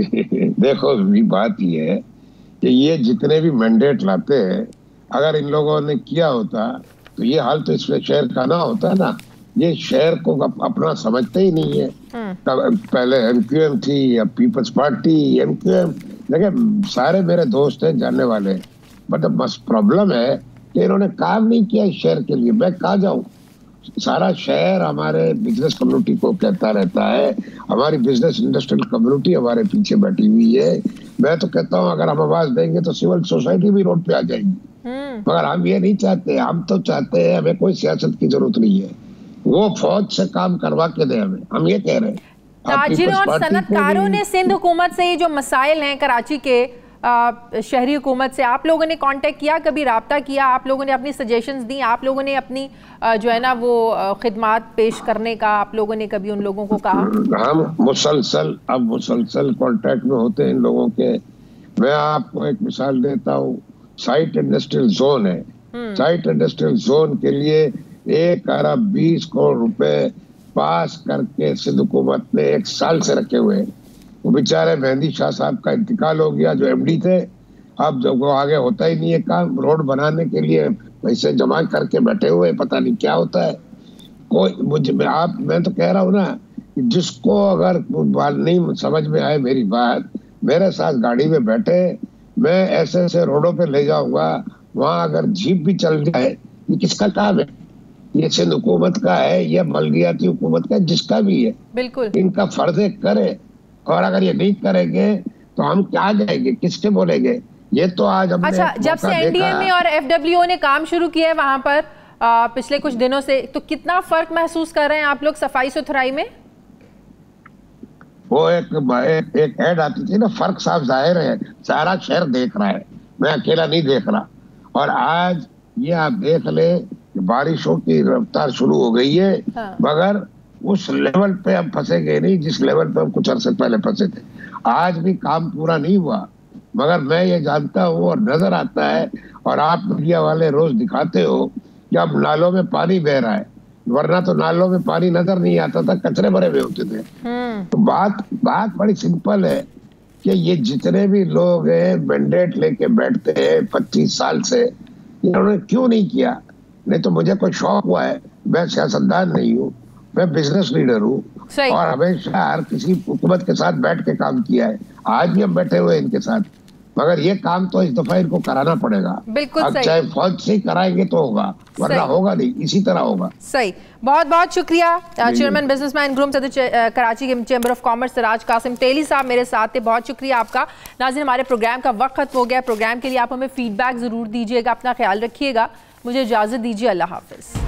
देखो भी बात ये है कि ये जितने भी मैंडेट लाते हैं, अगर इन लोगों ने किया होता तो ये हाल तो इसमें शहर का ना होता ना। ये शहर को अपना समझते ही नहीं है। पहले एमक्यूएम थी या पीपल्स पार्टी, एमक्यूएम, लेकिन सारे मेरे दोस्त हैं, जानने वाले, बट बस प्रॉब्लम है कि इन्होंने काम नहीं किया इस शहर के लिए। मैं कहाँ जाऊँ? सारा शहर हमारे बिजनेस कम्युनिटी को कहता रहता है, हमारी बिजनेस इंडस्ट्रियल कम्युनिटी हमारे पीछे बैठी हुई है। मैं तो कहता हूँ अगर हम आवाज देंगे तो सिविल सोसाइटी भी रोड पे आ जाएगी, मगर हम ये नहीं चाहते। हम तो चाहते हैं, हमें कोई सियासत की जरूरत नहीं है, वो फौज से काम करवा के दे हमें, हम ये कह रहे हैं। ताजिरों और सनतकारों ने सिंध हुकूमत से ये जो मसाइल हैं कराची के आ, शहरी हुकूमत से, आप लोगों ने कांटेक्ट किया, कभी राब्ता किया? आप लोगों ने अपनी सजेशंस दी? आप लोगों ने अपनी आ, जो है ना वो खिदमात पेश करने का आप लोगों ने कभी उन लोगों को कहा? हम मुसलसल अब मुसलसल कांटेक्ट में होते हैं इन लोगों के। मैं आपको एक मिसाल देता हूँ, साइट इंडस्ट्रियल जोन है, साइट इंडस्ट्रियल जोन के लिए एक अरब बीस करोड़ रुपए पास करके सिंध हुकूमत ने एक साल से रखे हुए हैं। वो बेचारे मेहंदी शाह साहब का इंतकाल हो गया जो एमडी थे, अब जब वो आगे होता ही नहीं है काम, रोड बनाने के लिए पैसे जमा करके बैठे हुए, पता नहीं क्या होता है। कोई मुझे मैं आप मैं तो कह रहा हूँ ना, जिसको अगर नहीं समझ में आए मेरी बात, मेरे साथ गाड़ी में बैठे, मैं ऐसे ऐसे रोडों पे ले जाऊंगा, वहां अगर जीप भी चल जाए, ये किसका काम है? ये सिंध हुकूमत का है या बल्दियाती हुकूमत का, जिसका भी है, बिल्कुल इनका फर्ज करे। और अगर ये नहीं करेंगे तो हम क्या जाएंगे, किसके बोलेंगे? ये तो आज हमने अच्छा, जब से एनडीए में और एफडब्ल्यूओ ने काम शुरू किया है वहां पर आ, पिछले कुछ दिनों से, तो कितना फर्क महसूस कर रहे हैं आप लोग सफाई सुथराई में? वो एक एक, एक ऐड आती थी ना, फर्क साफ जाहिर है, सारा शहर देख रहा है, मैं अकेला नहीं देख रहा। और आज ये आप देख ले, बारिशों की रफ्तार शुरू हो गई है, हाँ। मगर उस लेवल पे हम फंसेंगे नहीं जिस लेवल पे हम कुछ अरसे पहले फंसे थे। आज भी काम पूरा नहीं हुआ, मगर मैं ये जानता हूँ और नजर आता है, और आप मीडिया वाले रोज दिखाते हो कि अब नालों में पानी बह रहा है, वरना तो नालों में पानी नजर नहीं आता था, कचरे भरे हुए होते थे। तो बात बात बड़ी सिंपल है कि ये जितने भी लोग हैं मैंडेट लेके बैठते हैं पच्चीस साल से, इन्होंने क्यों नहीं किया? नहीं तो मुझे कोई शौक हुआ है, मैं सियासतदान नहीं हूँ, मैं बिजनेस लीडर हूँ, और हमेशा हर किसी हुकूमत के साथ बैठ के काम किया है। आज भी हम बैठे हुए इनके साथ, मगर ये काम तो इस दफा इनको कराना पड़ेगा। बिल्कुल अब सही। चाहे फौज से कराएंगे तो होगा, वरना होगा नहीं, इसी तरह होगा। सही, बहुत बहुत शुक्रिया। चेयरमैन बिजनेसमैन ग्रुप सदर कराची के chamber of commerce Siraj Qasim Teli साहब मेरे साथ थे, बहुत शुक्रिया आपका। नाज़रीन, हमारे प्रोग्राम का वक्त खत्म हो गया। प्रोग्राम के लिए आप हमें फीडबैक जरूर दीजिएगा, अपना ख्याल रखिएगा। मुझे इजाजत दीजिए, अल्लाह हाफिज।